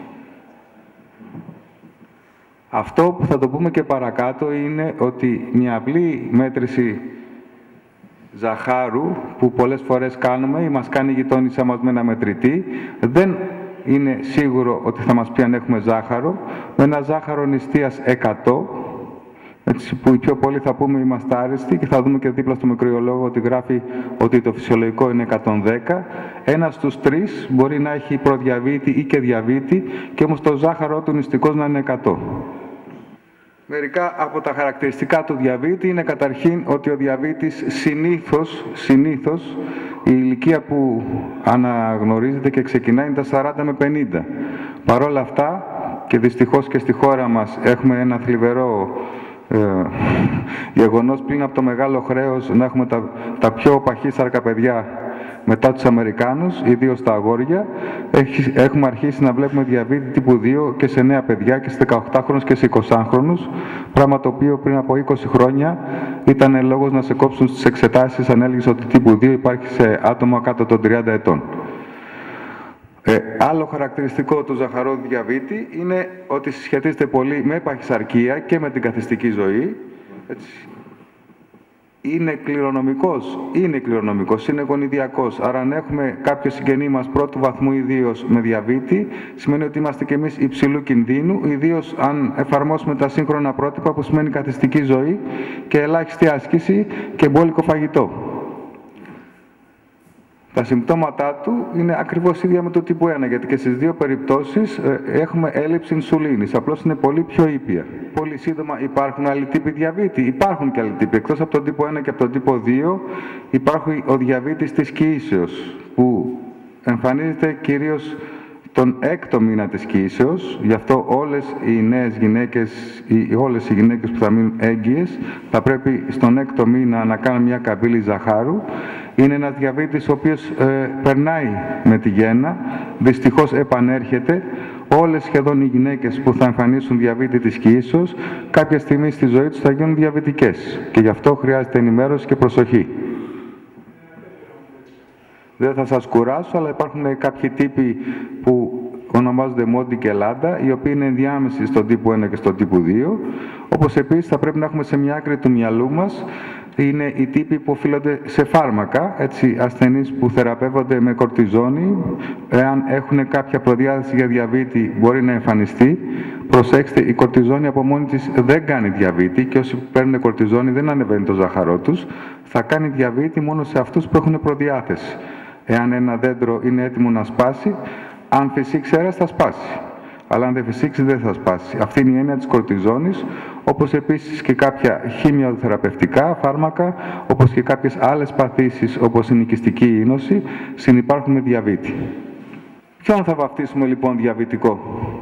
Αυτό που θα το πούμε και παρακάτω είναι ότι μια απλή μέτρηση ζαχάρου που πολλές φορές κάνουμε ή μας κάνει η γειτόνισσα μας με ένα μετρητή, δεν είναι σίγουρο ότι θα μας πει αν έχουμε ζάχαρο. Με ένα ζάχαρο νηστείας εκατό, έτσι που οι πιο πολλοί θα πούμε είμαστε άρεστοι και θα δούμε και δίπλα στο μικροβιολόγο ότι γράφει ότι το φυσιολογικό είναι εκατόν δέκα. Ένας στους τρεις μπορεί να έχει προδιαβήτη ή και διαβήτη και όμως το ζάχαρο του νηστικός να είναι εκατό. Μερικά από τα χαρακτηριστικά του διαβήτη είναι καταρχήν ότι ο διαβήτης συνήθως, συνήθως η ηλικία που αναγνωρίζεται και ξεκινάει είναι τα σαράντα με πενήντα. Παρ' όλα αυτά και δυστυχώς και στη χώρα μας έχουμε ένα θλιβερό ε, γεγονός πλην από το μεγάλο χρέος να έχουμε τα, τα πιο παχύσαρκα παιδιά μετά τους Αμερικάνους, ιδίως τα αγόρια. Έχουμε αρχίσει να βλέπουμε διαβήτη τύπου δύο και σε νέα παιδιά και σε δεκαοκτάχρονους και σε εικοσάχρονους, πράγμα το οποίο πριν από είκοσι χρόνια ήταν λόγος να σε κόψουν στις εξετάσεις αν έλεγες ότι τύπου δύο υπάρχει σε άτομα κάτω των τριάντα ετών. Ε, άλλο χαρακτηριστικό του ζαχαρόδου διαβήτη είναι ότι συσχετίζεται πολύ με παχυσαρκία και με την καθιστική ζωή. Έτσι. Είναι κληρονομικός, είναι κληρονομικός, είναι γονιδιακός. Άρα αν έχουμε κάποιο συγγενή μας πρώτου βαθμού ιδίως με διαβήτη, σημαίνει ότι είμαστε κι εμείς υψηλού κινδύνου, ιδίως αν εφαρμόσουμε τα σύγχρονα πρότυπα που σημαίνει καθιστική ζωή και ελάχιστη άσκηση και μπόλικο φαγητό. Τα συμπτώματά του είναι ακριβώς ίδια με το τύπου ένα, γιατί και στις δύο περιπτώσεις ε, έχουμε έλλειψη ινσουλίνης, απλώς είναι πολύ πιο ήπια. Πολύ σύντομα, υπάρχουν άλλοι τύποι διαβήτη. Υπάρχουν και άλλοι τύποι. Εκτός από τον τύπο ένα και από τον τύπο δύο, υπάρχει ο διαβήτης της κοίησεως, που εμφανίζεται κυρίως τον έκτο μήνα της κοίησεως. Γι' αυτό όλες οι νέες γυναίκες, ή όλες οι γυναίκες που θα μείνουν έγκυες, θα πρέπει στον έκτο μήνα να κάνουν μια καμπύλη ζαχάρου. Είναι ένας διαβήτης ο οποίος ε, περνάει με τη γέννα, δυστυχώς επανέρχεται. Όλες σχεδόν οι γυναίκες που θα εμφανίσουν διαβήτη της κοίησεως, κάποια στιγμή στη ζωή τους θα γίνουν διαβητικές. Και γι' αυτό χρειάζεται ενημέρωση και προσοχή. Δεν θα σας κουράσω, αλλά υπάρχουν κάποιοι τύποι που ονομάζονται Μόντι και Λάντα, οι οποίοι είναι ενδιάμεσοι στον τύπο ένα και στον τύπο δύο. Όπως επίσης θα πρέπει να έχουμε σε μια άκρη του μυαλού μας, είναι οι τύποι που οφείλονται σε φάρμακα, έτσι, ασθενείς που θεραπεύονται με κορτιζόνη. Εάν έχουν κάποια προδιάθεση για διαβήτη, μπορεί να εμφανιστεί. Προσέξτε, η κορτιζόνη από μόνη της δεν κάνει διαβήτη και όσοι παίρνουν κορτιζόνη δεν ανεβαίνει το ζάχαρό τους. Θα κάνει διαβήτη μόνο σε αυτούς που έχουν προδιάθεση. Εάν ένα δέντρο είναι έτοιμο να σπάσει, αν φυσήξει αέρας θα σπάσει. Αλλά αν δεν φυσήξει δεν θα σπάσει. Αυτή είναι η έννοια της κορτιζόνης, όπως επίσης και κάποια χημειοθεραπευτικά φάρμακα, όπως και κάποιες άλλες παθήσεις, όπως η νοικιστική ίνωση, συνυπάρχουν με διαβήτη. Ποιον θα βαφτίσουμε λοιπόν διαβητικό?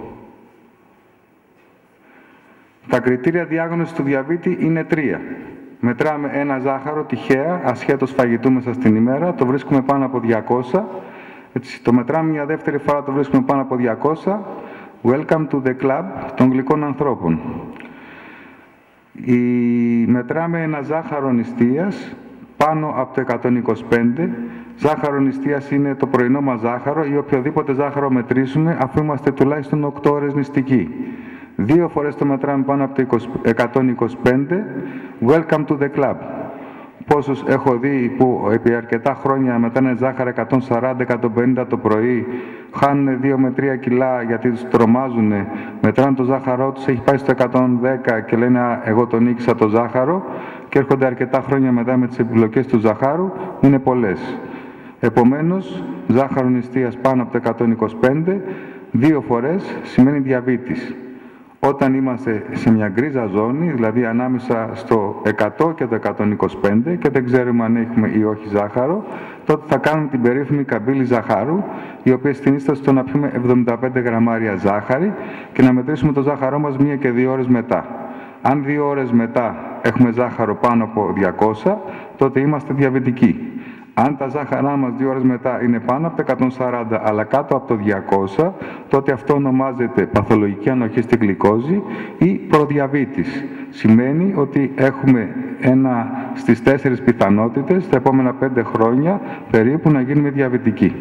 Τα κριτήρια διάγνωσης του διαβήτη είναι τρία. Μετράμε ένα ζάχαρο τυχαία, ασχέτως φαγητού μέσα στην ημέρα, το βρίσκουμε πάνω από διακόσια. Έτσι, το μετράμε μια δεύτερη φορά, το βρίσκουμε πάνω από διακόσια. Welcome to the club των γλυκών ανθρώπων. Η... Μετράμε ένα ζάχαρο νηστείας πάνω από το εκατόν είκοσι πέντε. Ζάχαρο νηστείας είναι το πρωινό μας ζάχαρο ή οποιοδήποτε ζάχαρο μετρήσουμε, αφού είμαστε τουλάχιστον οκτώ ώρες νηστικοί. Δύο φορές το μετράμε πάνω από το εκατόν είκοσι πέντε. Welcome to the club. Πόσους έχω δει που επί αρκετά χρόνια μετράνε ζάχαρα εκατόν σαράντα με εκατόν πενήντα το πρωί, χάνουν δύο με τρία κιλά γιατί τους τρομάζουν, μετράνε το ζάχαρό τους, έχει πάει στο εκατόν δέκα και λένε εγώ τον νίκησα το ζάχαρο και έρχονται αρκετά χρόνια μετά με τις επιπλοκές του ζαχάρου, είναι πολλές. Επομένως, ζάχαρο νηστείας πάνω από το εκατόν είκοσι πέντε, δύο φορές σημαίνει διαβήτης. Όταν είμαστε σε μια γκρίζα ζώνη, δηλαδή ανάμεσα στο εκατό και το εκατόν είκοσι πέντε και δεν ξέρουμε αν έχουμε ή όχι ζάχαρο, τότε θα κάνουμε την περίφημη καμπύλη ζαχάρου, η οποία συνίσταται στο να πιούμε εβδομήντα πέντε γραμμάρια ζάχαρη και να μετρήσουμε το ζάχαρό μας μία και δύο ώρες μετά. Αν δύο ώρες μετά έχουμε ζάχαρο πάνω από διακόσια, τότε είμαστε διαβητικοί. Αν τα ζάχαρά μας δύο ώρες μετά είναι πάνω από το εκατόν σαράντα αλλά κάτω από το διακόσια, τότε αυτό ονομάζεται παθολογική ανοχή στη γλυκόζη ή προδιαβήτης. Σημαίνει ότι έχουμε ένα στις τέσσερις πιθανότητες τα επόμενα πέντε χρόνια περίπου να γίνουμε διαβητικοί.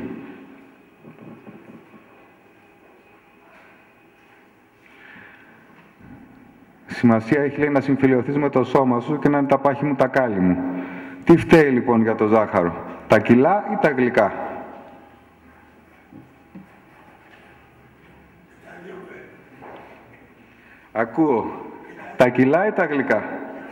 Σημασία έχει, λέει, να συμφιλιωθείς με το σώμα σου και να είναι τα πάχη μου τα κάλλη μου. Τι φταίει λοιπόν για το ζάχαρο, τα κιλά ή τα γλυκά? Ακούω, τα κιλά ή τα γλυκά?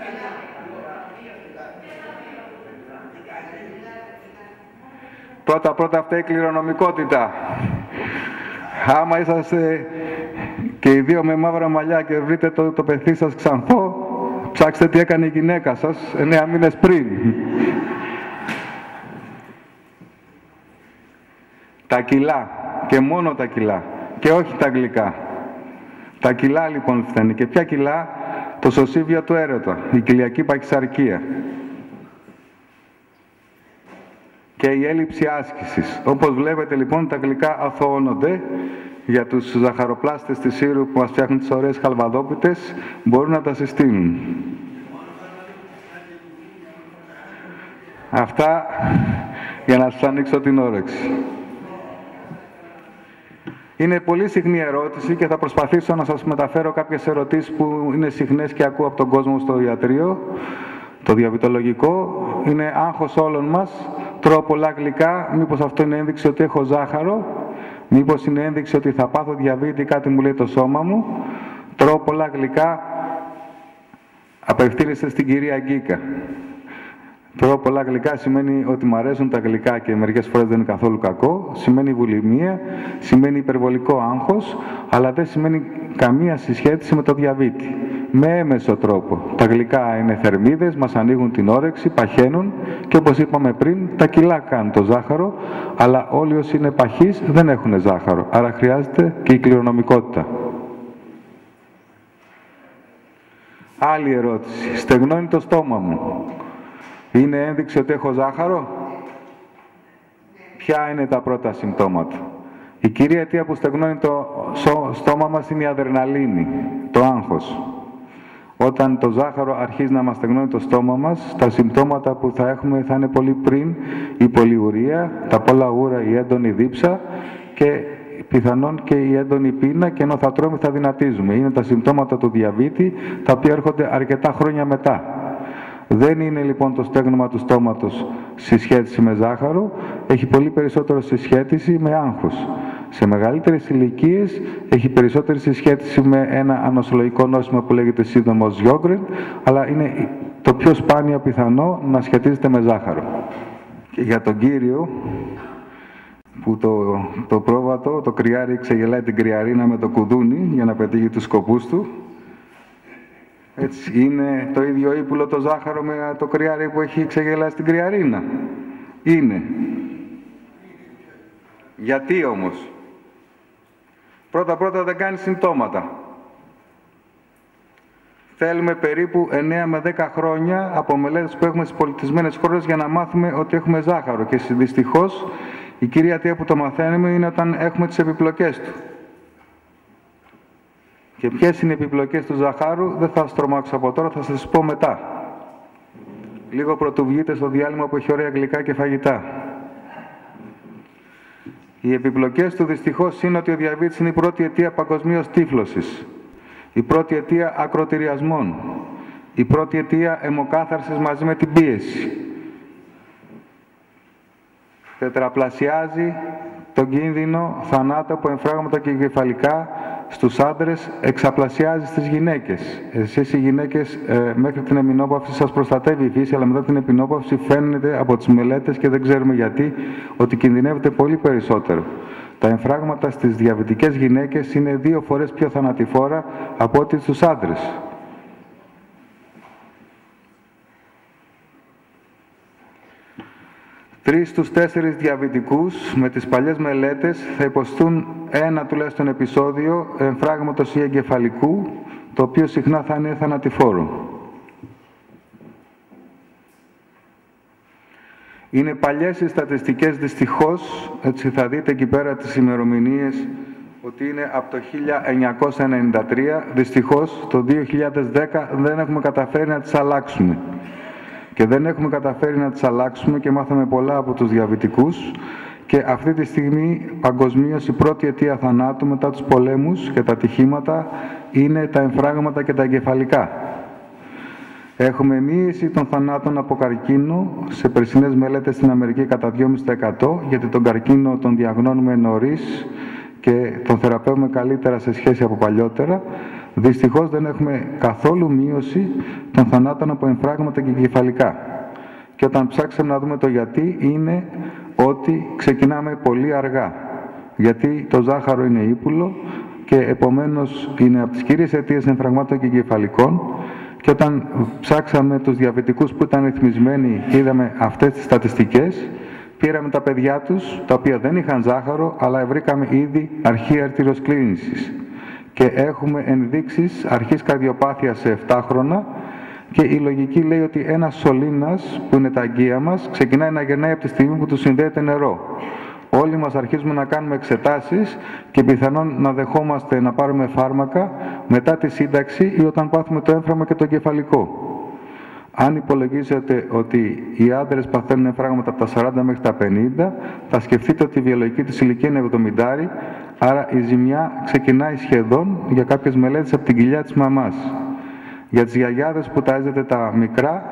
Πρώτα πρώτα αυτά η κληρονομικότητα. Άμα είσαστε και οι δύο με μαύρα μαλλιά και βρείτε το, το παιδί σας ξανθό, ψάξτε τι έκανε η γυναίκα σας εννέα μήνες πριν. Τα κιλά και μόνο τα κιλά και όχι τα γλυκά. Τα κιλά λοιπόν φταίνει. Και ποια κιλά? Το σωσίβιο του έρωτα, η κοιλιακή παχυσαρκία και η έλλειψη άσκησης. Όπως βλέπετε λοιπόν τα γλυκά αθωώνονται. Για τους ζαχαροπλάστες της Σύρου που μας φτιάχνουν τις ωραίες χαλβαδόπιτες, μπορούν να τα συστήνουν. Αυτά για να σας ανοίξω την όρεξη. Είναι πολύ συχνή ερώτηση και θα προσπαθήσω να σας μεταφέρω κάποιες ερωτήσεις που είναι συχνές και ακούω από τον κόσμο στο ιατρείο. Το διαβητολογικό είναι άγχος όλων μας, τρώω πολλά γλυκά, μήπως αυτό είναι ένδειξη ότι έχω ζάχαρο, μήπως είναι ένδειξη ότι θα πάθω διαβήτη, κάτι μου λέει το σώμα μου. Τρώω πολλά γλυκά, απευθύνεστε στην κυρία Γκίκα. Τρώω πολλά γλυκά σημαίνει ότι μου αρέσουν τα γλυκά και μερικές φορές δεν είναι καθόλου κακό. Σημαίνει βουλημία, σημαίνει υπερβολικό άγχος, αλλά δεν σημαίνει καμία συσχέτιση με το διαβήτη. Με έμεσο τρόπο. Τα γλυκά είναι θερμίδες, μας ανοίγουν την όρεξη, παχαίνουν και όπως είπαμε πριν, τα κιλά κάνουν το ζάχαρο, αλλά όλοι όσοι είναι παχείς δεν έχουν ζάχαρο. Άρα χρειάζεται και η κληρονομικότητα. Άλλη ερώτηση. Στεγνώνει το στόμα μου. Είναι ένδειξη ότι έχω ζάχαρο? Ποια είναι τα πρώτα συμπτώματα? Η κυρία αιτία που στεγνώνει το στόμα μας είναι η αδρεναλίνη, το άγχος. Όταν το ζάχαρο αρχίζει να μας στεγνώνει το στόμα μας, τα συμπτώματα που θα έχουμε θα είναι πολύ πριν η πολυουρία, τα πολλά ούρα, η έντονη δίψα και πιθανόν και η έντονη πείνα, και ενώ θα τρώμε θα δυνατίζουμε. Είναι τα συμπτώματα του διαβήτη, τα οποία έρχονται αρκετά χρόνια μετά. Δεν είναι λοιπόν το στέγνομα του στόματος συσχέτιση με ζάχαρο, έχει πολύ περισσότερο συσχέτιση με άγχος. Σε μεγαλύτερες ηλικίες έχει περισσότερη συσχέτιση με ένα ανοσολογικό νόσημα που λέγεται σύνδρομος Σιόγκρεν, αλλά είναι το πιο σπάνιο πιθανό να σχετίζεται με ζάχαρο. Και για τον κύριο, που το, το πρόβατο, το κρυάρι ξεγελάει την κρυαρίνα με το κουδούνι για να πετύχει τους σκοπούς του. Έτσι, είναι το ίδιο ύπουλο το ζάχαρο με το κρυάρι που έχει ξεγελάσει την κρυαρίνα? Είναι. Γιατί όμως? Πρώτα-πρώτα δεν κάνει συμπτώματα. Θέλουμε περίπου εννέα με δέκα χρόνια από μελέτες που έχουμε στις πολιτισμένες χώρες για να μάθουμε ότι έχουμε ζάχαρο. Και δυστυχώς η κυρία αιτία που το μαθαίνουμε είναι όταν έχουμε τις επιπλοκές του. Και ποιες είναι οι επιπλοκές του ζαχάρου δεν θα σας τρομάξω από τώρα, θα σας πω μετά. Λίγο πρωτού βγείτε στο διάλειμμα που έχει ωραία γλυκά και φαγητά. Οι επιπλοκές του δυστυχώς είναι ότι ο διαβήτης είναι η πρώτη αιτία παγκοσμίως τύφλωσης, η πρώτη αιτία ακροτηριασμών, η πρώτη αιτία αιμοκάθαρσης μαζί με την πίεση. Τετραπλασιάζει τον κίνδυνο θανάτου από εμφράγματα και εγκεφαλικά στους άντρες, εξαπλασιάζει στις γυναίκες. Εσείς οι γυναίκες ε, μέχρι την εμεινόπαυση σας προστατεύει η φύση, αλλά μετά την εμεινόπαυση φαίνεται από τις μελέτες και δεν ξέρουμε γιατί ότι κινδυνεύεται πολύ περισσότερο. Τα εμφράγματα στις διαβητικές γυναίκες είναι δύο φορές πιο θανατηφόρα από ό,τι στους άντρες. Τρεις στους τέσσερις διαβητικούς με τις παλιές μελέτες θα υποστούν ένα τουλάχιστον επεισόδιο εμφράγματος ή εγκεφαλικού, το οποίο συχνά θα είναι θανατηφόρο. Είναι παλιές οι στατιστικές δυστυχώς, έτσι θα δείτε εκεί πέρα τις ημερομηνίες, ότι είναι από το χίλια εννιακόσια ενενήντα τρία, δυστυχώς το δύο χιλιάδες δέκα δεν έχουμε καταφέρει να τις αλλάξουμε. Και δεν έχουμε καταφέρει να τις αλλάξουμε και μάθαμε πολλά από τους διαβητικούς και αυτή τη στιγμή παγκοσμίως η πρώτη αιτία θανάτου μετά τους πολέμους και τα ατυχήματα είναι τα εμφράγματα και τα εγκεφαλικά. Έχουμε μείωση των θανάτων από καρκίνο σε περσινές μελέτες στην Αμερική κατά δυόμισι τοις εκατό, γιατί τον καρκίνο τον διαγνώνουμε νωρίς και τον θεραπεύουμε καλύτερα σε σχέση από παλιότερα. Δυστυχώς δεν έχουμε καθόλου μείωση των θανάτων από εμφράγματα και εγκεφαλικά. Και όταν ψάξαμε να δούμε το γιατί, είναι ότι ξεκινάμε πολύ αργά. Γιατί το ζάχαρο είναι ύπουλο και επομένως είναι από τις κύριες αιτίες εμφραγμάτων και εγκεφαλικών. Και όταν ψάξαμε τους διαβητικούς που ήταν ρυθμισμένοι και είδαμε αυτές τις στατιστικές, πήραμε τα παιδιά τους, τα οποία δεν είχαν ζάχαρο, αλλά βρήκαμε ήδη αρχή αρτηροσκλήρινσης. Και έχουμε ενδείξεις αρχής καρδιοπάθειας σε επτά χρόνια και η λογική λέει ότι ένας σωλήνας που είναι τα αγκία μας ξεκινάει να γερνάει από τη στιγμή που του συνδέεται νερό. Όλοι μας αρχίζουμε να κάνουμε εξετάσεις και πιθανόν να δεχόμαστε να πάρουμε φάρμακα μετά τη σύνταξη ή όταν πάθουμε το έμφραγμα και το εγκεφαλικό. Αν υπολογίζετε ότι οι άντρες παθαίνουν εμφράγματα από τα σαράντα μέχρι τα πενήντα, θα σκεφτείτε ότι η βιολογική τους ηλικία είναι εβδομήντα, άρα η ζημιά ξεκινάει σχεδόν για κάποιες μελέτες από την κοιλιά της μαμάς. Για τις γιαγιάδες που ταΐζετε τα μικρά,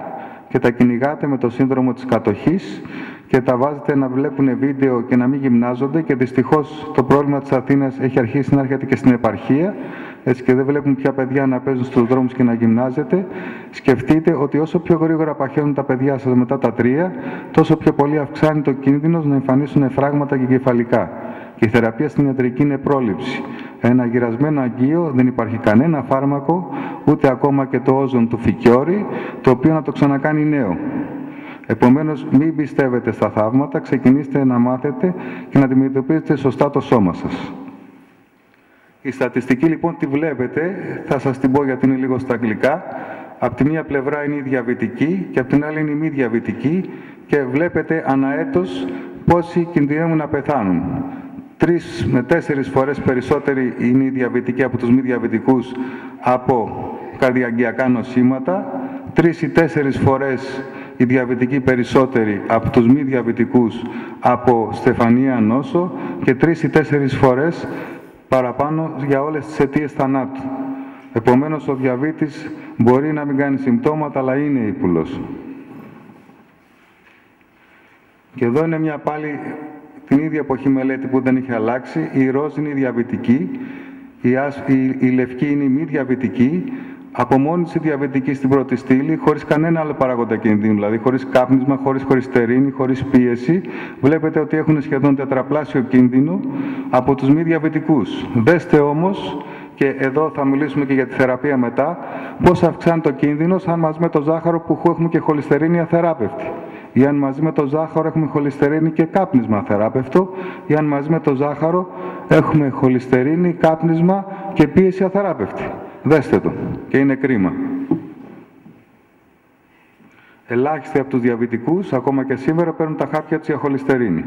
και τα κυνηγάτε με το σύνδρομο της κατοχής και τα βάζετε να βλέπουν βίντεο και να μην γυμνάζονται, και δυστυχώς το πρόβλημα της Αθήνας έχει αρχίσει να έρχεται και στην επαρχία, έτσι, και δεν βλέπουν πια παιδιά να παίζουν στους δρόμους και να γυμνάζετε. Σκεφτείτε ότι όσο πιο γρήγορα παχαίνουν τα παιδιά σας μετά τα τρία, τόσο πιο πολύ αυξάνει το κίνδυνος να εμφανίσουν φράγματα και κεφαλικά. Και η θεραπεία στην ιατρική είναι πρόληψη. Ένα γυρασμένο αγγείο δεν υπάρχει κανένα φάρμακο, ούτε ακόμα και το όζον του Φικιόρη, το οποίο να το ξανακάνει νέο. Επομένως, μην πιστεύετε στα θαύματα, ξεκινήστε να μάθετε και να αντιμετωπίζετε σωστά το σώμα σας. Η στατιστική λοιπόν τη βλέπετε, θα σας την πω γιατί είναι λίγο στα αγγλικά. Απ' τη μία πλευρά είναι η διαβητική και απ' την άλλη είναι η μη διαβητική, και βλέπετε αναέτος πόσοι κινδυνεύουν να πεθάνουν. Τρεις με τέσσερις φορές περισσότεροι είναι οι διαβητικοί από τους μη διαβητικούς από καρδιαγγειακά νοσήματα, τρεις ή τέσσερις φορές οι διαβητικοί περισσότεροι από τους μη διαβητικούς από στεφανία νόσο, και τρεις ή τέσσερις φορές παραπάνω για όλες τις αιτίες θανάτου. Επομένως, ο διαβήτης μπορεί να μην κάνει συμπτώματα, αλλά είναι ύπουλος. Και εδώ είναι μια πάλι την ίδια εποχή μελέτη που δεν είχε αλλάξει. Η ροζ είναι η διαβητική, η, ασ, η, η λευκή είναι η μη διαβητική, από μόνη της η διαβητική στην πρώτη στήλη, χωρίς κανένα άλλο παράγοντα κινδύνου, δηλαδή χωρίς κάπνισμα, χωρίς χολυστερίνη, χωρίς πίεση. Βλέπετε ότι έχουν σχεδόν τετραπλάσιο κίνδυνο από τους μη διαβητικούς. Δέστε όμως, και εδώ θα μιλήσουμε και για τη θεραπεία μετά, πώς αυξάνει το κίνδυνο αν μαζί με το ζάχαρο που έχουμε και χολυστερίνη αθεράπευτη, ή αν μαζί με το ζάχαρο έχουμε χολυστερίνη και κάπνισμα αθεράπευτο, ή αν μαζί με το ζάχαρο έχουμε χολυστερίνη, κάπνισμα και πίεση αθεράπευτη. Δέστε το, και είναι κρίμα. Ελάχιστοι από τους διαβητικούς, ακόμα και σήμερα, παίρνουν τα χάπια τους για χολυστερίνη.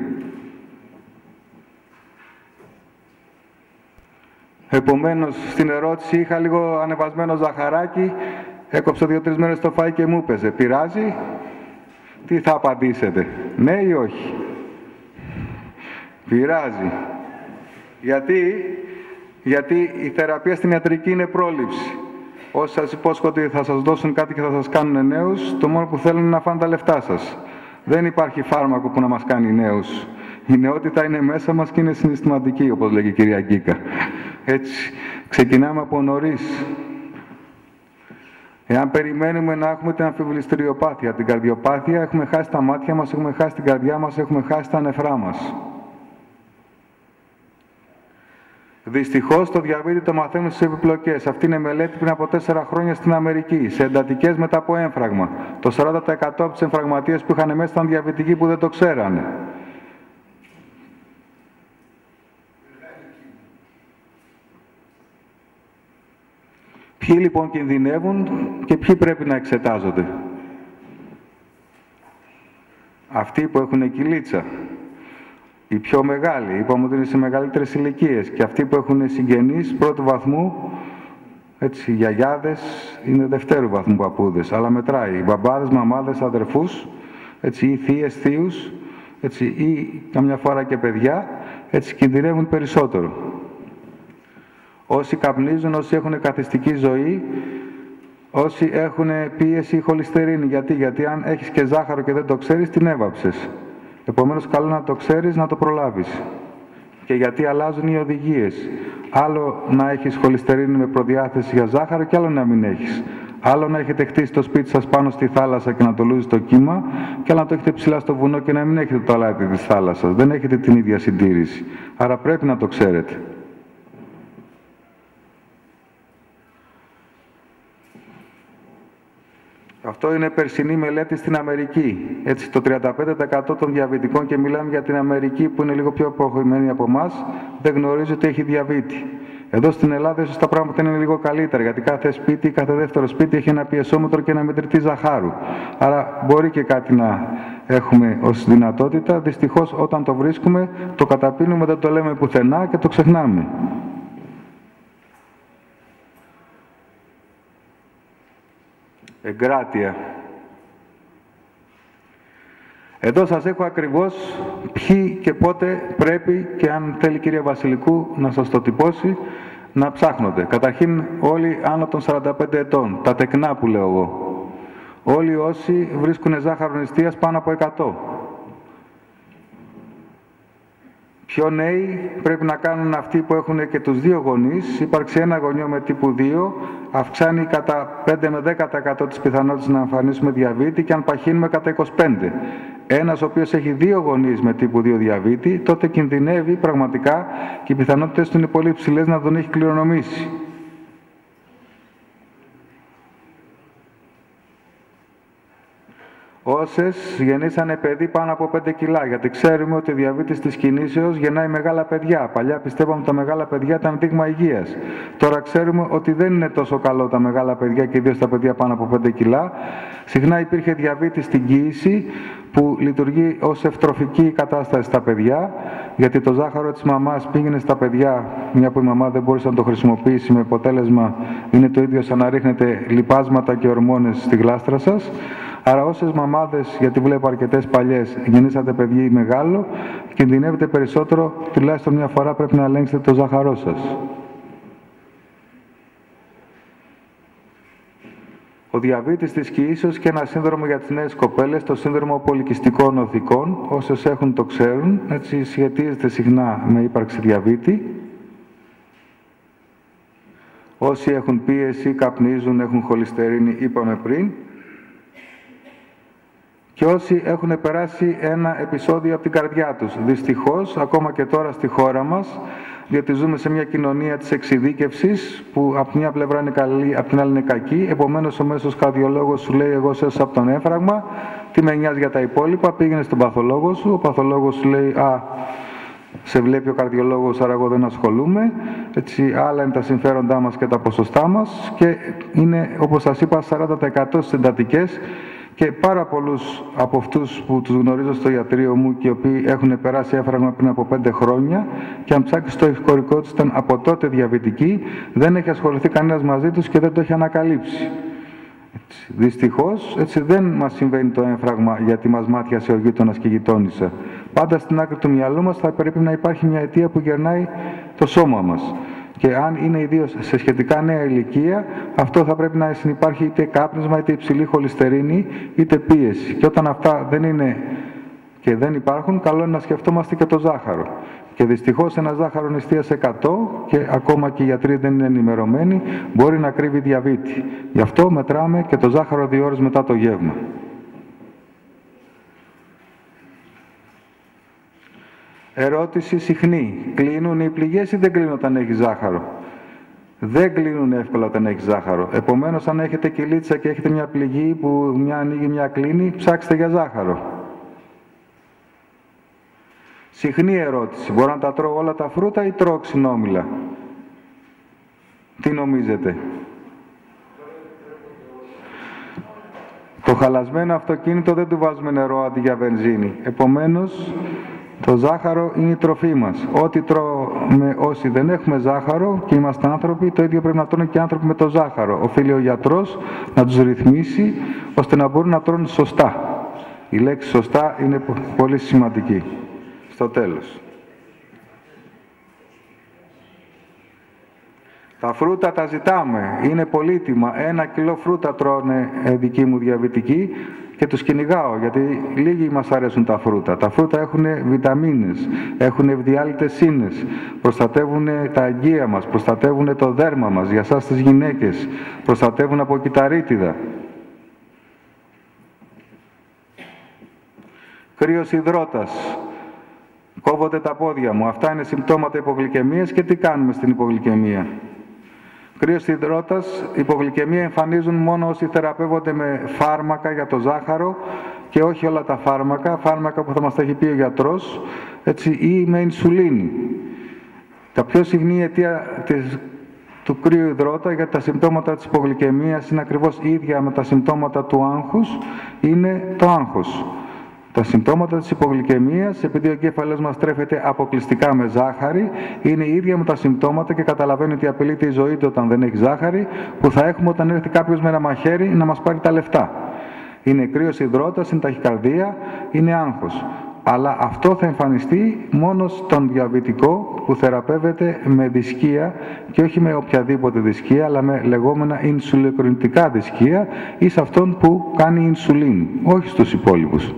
Επομένως, στην ερώτηση είχα λίγο ανεβασμένο ζαχαράκι, έκοψα δύο-τρεις μέρες το φαΐ και μου έπαιζε. Πειράζει? Τι θα απαντήσετε, ναι ή όχι? Πειράζει. Γιατί? Γιατί η θεραπεία στην ιατρική είναι πρόληψη. Όσοι σας υπόσχονται ότι θα σας δώσουν κάτι και θα σας κάνουν νέους, το μόνο που θέλουν είναι να φάνε τα λεφτά σας. Δεν υπάρχει φάρμακο που να μας κάνει νέους. Η νεότητα είναι μέσα μας και είναι συναισθηματική, όπως λέγει η κυρία Γκίκα. Έτσι, ξεκινάμε από νωρίς. Εάν περιμένουμε να έχουμε την αμφιβληστηριοπάθεια, την καρδιοπάθεια, έχουμε χάσει τα μάτια μας, έχουμε χάσει την καρδιά μας, έχουμε χάσει τα νεφρά μας. Δυστυχώς το διαβήτη το μαθαίνουν στις επιπλοκές. Αυτή είναι μελέτη πριν από τέσσερα χρόνια στην Αμερική, σε εντατικές μετά από έμφραγμα. Το σαράντα τοις εκατό από τις εμφραγματίες που είχαν μέσα ήταν διαβητικοί που δεν το ξέρανε. Ποιοι λοιπόν κινδυνεύουν και ποιοι πρέπει να εξετάζονται? Αυτοί που έχουν κυλίτσα. Οι πιο μεγάλοι, είπαμε ότι είναι σε μεγαλύτερες ηλικίες, και αυτοί που έχουν συγγενείς πρώτου βαθμού, έτσι, οι γιαγιάδες είναι δευτέρου βαθμού παππούδες, αλλά μετράει. Οι μπαμπάδες, μαμάδες, αδερφούς, έτσι, ή θείες, θείους, έτσι, ή καμιά φορά και παιδιά, έτσι, κινδυνεύουν περισσότερο. Όσοι καπνίζουν, όσοι έχουν καθιστική ζωή, όσοι έχουν πίεση ή χολυστερίνη. Γιατί? Γιατί αν έχεις και ζάχαρο και δεν το ξέρεις, την έβαψες. Επομένως, καλό να το ξέρεις, να το προλάβεις. Και γιατί αλλάζουν οι οδηγίες. Άλλο να έχεις χολυστερίνη με προδιάθεση για ζάχαρο και άλλο να μην έχεις. Άλλο να έχετε χτίσει το σπίτι σας πάνω στη θάλασσα και να το λούζει το κύμα, και άλλο να το έχετε ψηλά στο βουνό και να μην έχετε το αλάτι της θάλασσας. Δεν έχετε την ίδια συντήρηση. Άρα πρέπει να το ξέρετε. Αυτό είναι περσινή μελέτη στην Αμερική. Έτσι, το τριάντα πέντε τοις εκατό των διαβητικών, και μιλάμε για την Αμερική που είναι λίγο πιο προχωρημένη από εμάς, δεν γνωρίζει ότι έχει διαβήτη. Εδώ στην Ελλάδα ίσως τα πράγματα είναι λίγο καλύτερα, γιατί κάθε σπίτι, κάθε δεύτερο σπίτι έχει ένα πιεσόμετρο και ένα μετρητή ζαχάρου. Άρα μπορεί και κάτι να έχουμε ως δυνατότητα. Δυστυχώς όταν το βρίσκουμε, το καταπίνουμε, δεν το λέμε πουθενά και το ξεχνάμε. Εγκράτεια. Εδώ σας έχω ακριβώς ποιοι και πότε πρέπει, και αν θέλει η κυρία Βασιλικού να σας το τυπώσει, να ψάχνονται. Καταρχήν όλοι άνω των σαράντα πέντε ετών, τα τεκνά που λέω εγώ. όλοι όσοι βρίσκουν ζάχαρο νηστείας πάνω από εκατό. Πιο νέοι πρέπει να κάνουν αυτοί που έχουν και τους δύο γονείς. Ύπαρξη ένα γονιό με τύπου δύο αυξάνει κατά πέντε με δέκα τοις εκατό τις πιθανότητες να εμφανίσουμε διαβήτη και αν παχύνουμε κατά είκοσι πέντε τοις εκατό. Ένας ο οποίος έχει δύο γονείς με τύπου δύο διαβήτη, τότε κινδυνεύει πραγματικά και οι πιθανότητες του είναι πολύ ψηλές να τον έχει κληρονομήσει. Όσες γεννήσανε παιδί πάνω από πέντε κιλά, γιατί ξέρουμε ότι ο διαβήτης της κινήσεως γεννάει μεγάλα παιδιά. Παλιά πιστεύαμε ότι τα μεγάλα παιδιά ήταν δείγμα υγείας. Τώρα ξέρουμε ότι δεν είναι τόσο καλό τα μεγάλα παιδιά και ιδίως τα παιδιά πάνω από πέντε κιλά. Συχνά υπήρχε διαβήτης στην κοίηση που λειτουργεί ως ευτροφική κατάσταση στα παιδιά, γιατί το ζάχαρο της μαμάς πήγαινε στα παιδιά, μια που η μαμά δεν μπορούσε να το χρησιμοποιήσει, με αποτέλεσμα είναι το ίδιο σαν να ρίχνετε λιπάσματα και ορμόνες στη γλάστρα σας. Άρα όσες μαμάδες, γιατί βλέπω αρκετές παλιές, γεννήσατε παιδί μεγάλο, κινδυνεύετε περισσότερο, τουλάχιστον μια φορά πρέπει να ελέγξετε το ζάχαρό σας. Ο διαβήτης της κοίησεως και ένα σύνδρομο για τις νέες κοπέλες, το σύνδρομο πολικυστικών οθικών, όσες έχουν το ξέρουν, έτσι σχετίζεται συχνά με ύπαρξη διαβήτη. Όσοι έχουν πίεση, καπνίζουν, έχουν χολυστερίνη, είπαμε πριν. Και όσοι έχουν περάσει ένα επεισόδιο από την καρδιά τους. Δυστυχώς, ακόμα και τώρα στη χώρα μας, διότι ζούμε σε μια κοινωνία της εξειδίκευσης, που από μια πλευρά είναι καλή, από την άλλη είναι κακή. Επομένως, ο μέσος καρδιολόγος σου λέει: εγώ σέσω από τον έφραγμα, τι με νοιάζει για τα υπόλοιπα, πήγαινε στον παθολόγο σου. Ο παθολόγος σου λέει: α, σε βλέπει ο καρδιολόγος, άρα εγώ δεν ασχολούμαι. Έτσι, άλλα είναι τα συμφέροντά μας και τα ποσοστά μας. Και είναι, όπως σας είπα, σαράντα τοις εκατό στις εντατικές. Και πάρα πολλούς από αυτούς που τους γνωρίζω στο ιατρείο μου και οι οποίοι έχουν περάσει έφραγμα πριν από πέντε χρόνια και αν ψάξει το ευκορικό τους ήταν από τότε διαβητικοί, δεν έχει ασχοληθεί κανένας μαζί τους και δεν το έχει ανακαλύψει. Έτσι, δυστυχώς, έτσι δεν μας συμβαίνει το έμφραγμα γιατί μας μάτιασε ο γείτονας και η γειτόνισσα. Πάντα στην άκρη του μυαλού μας θα πρέπει να υπάρχει μια αιτία που γερνάει το σώμα μας. Και αν είναι ιδίως σε σχετικά νέα ηλικία, αυτό θα πρέπει να συνυπάρχει είτε κάπνισμα, είτε υψηλή χολυστερίνη, είτε πίεση. Και όταν αυτά δεν είναι και δεν υπάρχουν, καλό είναι να σκεφτόμαστε και το ζάχαρο. Και δυστυχώς ένα ζάχαρο νηστείας εκατό, και ακόμα και οι γιατροί δεν είναι ενημερωμένοι, μπορεί να κρύβει διαβήτη. Γι' αυτό μετράμε και το ζάχαρο δύο ώρες μετά το γεύμα. Ερώτηση συχνή. Κλείνουν οι πληγές ή δεν κλείνουν όταν έχει ζάχαρο? Δεν κλείνουν εύκολα όταν έχει ζάχαρο. Επομένως, αν έχετε κυλίτσα και έχετε μια πληγή που μια ανοίγει, μια κλείνει, ψάξτε για ζάχαρο. Συχνή ερώτηση. Μπορώ να τα τρώω όλα τα φρούτα ή τρώω ξινόμηλα? Τι νομίζετε? Το χαλασμένο αυτοκίνητο δεν του βάζουμε νερό αντί για βενζίνη. Επομένως, το ζάχαρο είναι η τροφή μας. Ό,τι τρώμε όσοι δεν έχουμε ζάχαρο και είμαστε άνθρωποι, το ίδιο πρέπει να τρώνε και άνθρωποι με το ζάχαρο. Οφείλει ο γιατρός να τους ρυθμίσει ώστε να μπορούν να τρώνε σωστά. Η λέξη σωστά είναι πολύ σημαντική. Στο τέλος. Τα φρούτα τα ζητάμε. Είναι πολύτιμα. Ένα κιλό φρούτα τρώνε δικοί μου διαβητικοί και τους κυνηγάω, γιατί λίγοι μας αρέσουν τα φρούτα. Τα φρούτα έχουν βιταμίνες, έχουν ευδιάλυτες ίνες, προστατεύουν τα αγγεία μας, προστατεύουν το δέρμα μας, για εσάς τις γυναίκες, προστατεύουν από κυταρίτιδα. Κρύος υδρότας. Κόβονται τα πόδια μου. Αυτά είναι συμπτώματα υπογλυκαιμίας και τι κάνουμε στην υπογλυκαιμία? Κρύος υδρότας, υπογλυκαιμία εμφανίζουν μόνο όσοι θεραπεύονται με φάρμακα για το ζάχαρο και όχι όλα τα φάρμακα, φάρμακα που θα μας τα έχει πει ο γιατρός, έτσι, ή με ινσουλίνη. Τα πιο συχνή αιτία της, του κρύου υδρότα, γιατί τα συμπτώματα της υπογλυκαιμίας είναι ακριβώς ίδια με τα συμπτώματα του άγχους, είναι το άγχος. Τα συμπτώματα της υπογλυκαιμίας, επειδή ο εγκέφαλος μας τρέφεται αποκλειστικά με ζάχαρη, είναι ίδια με τα συμπτώματα και καταλαβαίνει ότι απειλείται η ζωή του όταν δεν έχει ζάχαρη, που θα έχουμε όταν έρθει κάποιος με ένα μαχαίρι να μας πάρει τα λεφτά. Είναι κρύος υδρότας, είναι ταχυκαρδία, είναι άγχος. Αλλά αυτό θα εμφανιστεί μόνο στον διαβητικό που θεραπεύεται με δυσκεία και όχι με οποιαδήποτε δυσκεία, αλλά με λεγόμενα ινσουλοκρινητικά δυσκεία ή σε αυτόν που κάνει ινσουλίνη, όχι στους υπόλοιπους.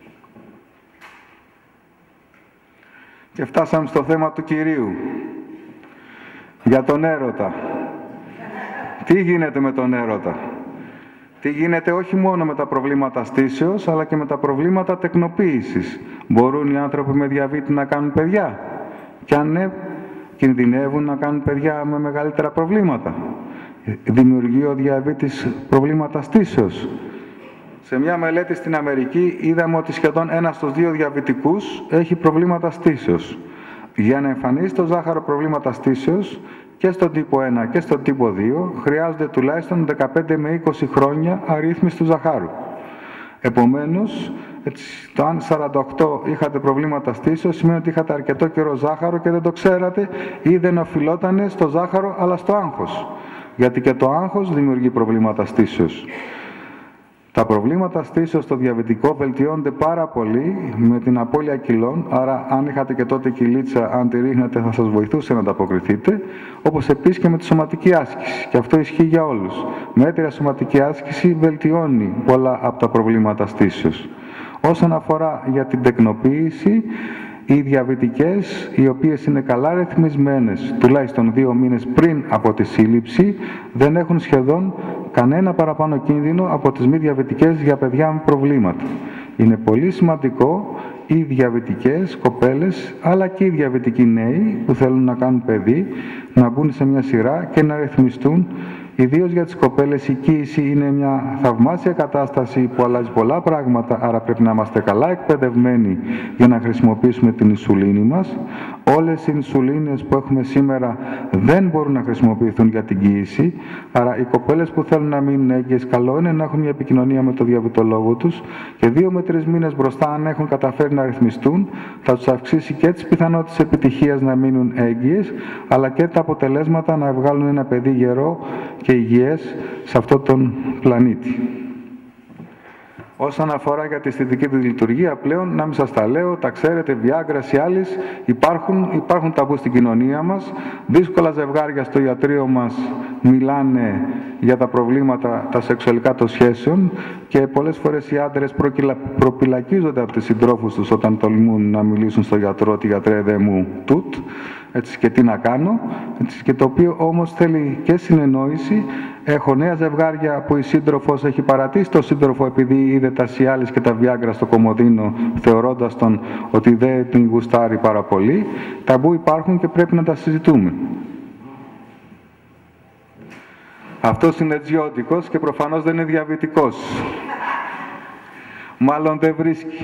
Και φτάσαμε στο θέμα του Κυρίου, για τον έρωτα. Τι γίνεται με τον έρωτα? Τι γίνεται όχι μόνο με τα προβλήματα στήσεως, αλλά και με τα προβλήματα τεκνοποίησης. Μπορούν οι άνθρωποι με διαβήτη να κάνουν παιδιά? Και αν ναι, κινδυνεύουν να κάνουν παιδιά με μεγαλύτερα προβλήματα? Δημιουργεί ο διαβήτης προβλήματα στήσεως? Σε μια μελέτη στην Αμερική είδαμε ότι σχεδόν ένας στους δύο διαβητικούς έχει προβλήματα στήσεως. Για να εμφανίσει το ζάχαρο προβλήματα στήσεως, και στον τύπο ένα και στον τύπο δύο χρειάζονται τουλάχιστον δεκαπέντε με είκοσι χρόνια αρρύθμιση του ζαχάρου. Επομένως, έτσι, το αν σαράντα οκτώ είχατε προβλήματα στήσεως σημαίνει ότι είχατε αρκετό καιρό ζάχαρο και δεν το ξέρατε ή δεν οφειλότανε στο ζάχαρο αλλά στο άγχος. Γιατί και το άγχος δημιουργεί προβλήματα στήσεως. Τα προβλήματα στήσεως στο διαβητικό βελτιώνται πάρα πολύ με την απώλεια κιλών, άρα αν είχατε και τότε κιλίτσα, αν τη ρίχνετε θα σας βοηθούσε να ανταποκριθείτε, όπως επίσης και με τη σωματική άσκηση. Και αυτό ισχύει για όλους. Μέτρια σωματική άσκηση βελτιώνει πολλά από τα προβλήματα στήσεως. Όσον αφορά για την τεκνοποίηση, οι διαβητικές, οι οποίες είναι καλά ρυθμισμένες τουλάχιστον δύο μήνες πριν από τη σύλληψη, δεν έχουν σχεδόν κανένα παραπάνω κίνδυνο από τις μη διαβητικές για παιδιά με προβλήματα. Είναι πολύ σημαντικό οι διαβητικές κοπέλες, αλλά και οι διαβητικοί νέοι που θέλουν να κάνουν παιδί, να μπουν σε μια σειρά και να ρυθμιστούν. Ιδίως για τις κοπέλες η κοίηση είναι μια θαυμάσια κατάσταση που αλλάζει πολλά πράγματα, άρα πρέπει να είμαστε καλά εκπαιδευμένοι για να χρησιμοποιήσουμε την ινσουλίνη μας. Όλες οι ινσουλίνες που έχουμε σήμερα δεν μπορούν να χρησιμοποιηθούν για την κοίηση, άρα οι κοπέλες που θέλουν να μείνουν έγκυες, καλό είναι να έχουν μια επικοινωνία με τον διαβητολόγο τους και δύο με τρεις μήνες μπροστά, αν έχουν καταφέρει να ρυθμιστούν, θα τους αυξήσει και τις πιθανότητες επιτυχίας να μείνουν έγκυες, αλλά και τα αποτελέσματα να βγάλουν ένα παιδί γερό και υγιές σε αυτόν τον πλανήτη. Όσον αφορά για τη αισθητική της λειτουργία, πλέον, να μην σας τα λέω, τα ξέρετε, Viagra ή άλλες, υπάρχουν, υπάρχουν ταμπού στην κοινωνία μας. Δύσκολα ζευγάρια στο ιατρείο μας μιλάνε για τα προβλήματα τα σεξουαλικά των σχέσεων και πολλές φορές οι άντρες προπυλακίζονται από τις συντρόφους τους όταν τολμούν να μιλήσουν στο γιατρό ότι «γιατρέ δε μου τούτ». Έτσι, και τι να κάνω, έτσι, και το οποίο όμως θέλει και συνεννόηση. Έχω νέα ζευγάρια που η σύντροφος έχει παρατήσει τον σύντροφο επειδή είδε τα Cialis και τα Viagra στο κομμωδίνο, θεωρώντας τον ότι δεν την γουστάρει πάρα πολύ. Ταμπού υπάρχουν και πρέπει να τα συζητούμε. Αυτός είναι τζιώτικος και προφανώς δεν είναι διαβητικός. Μάλλον δεν βρίσκει.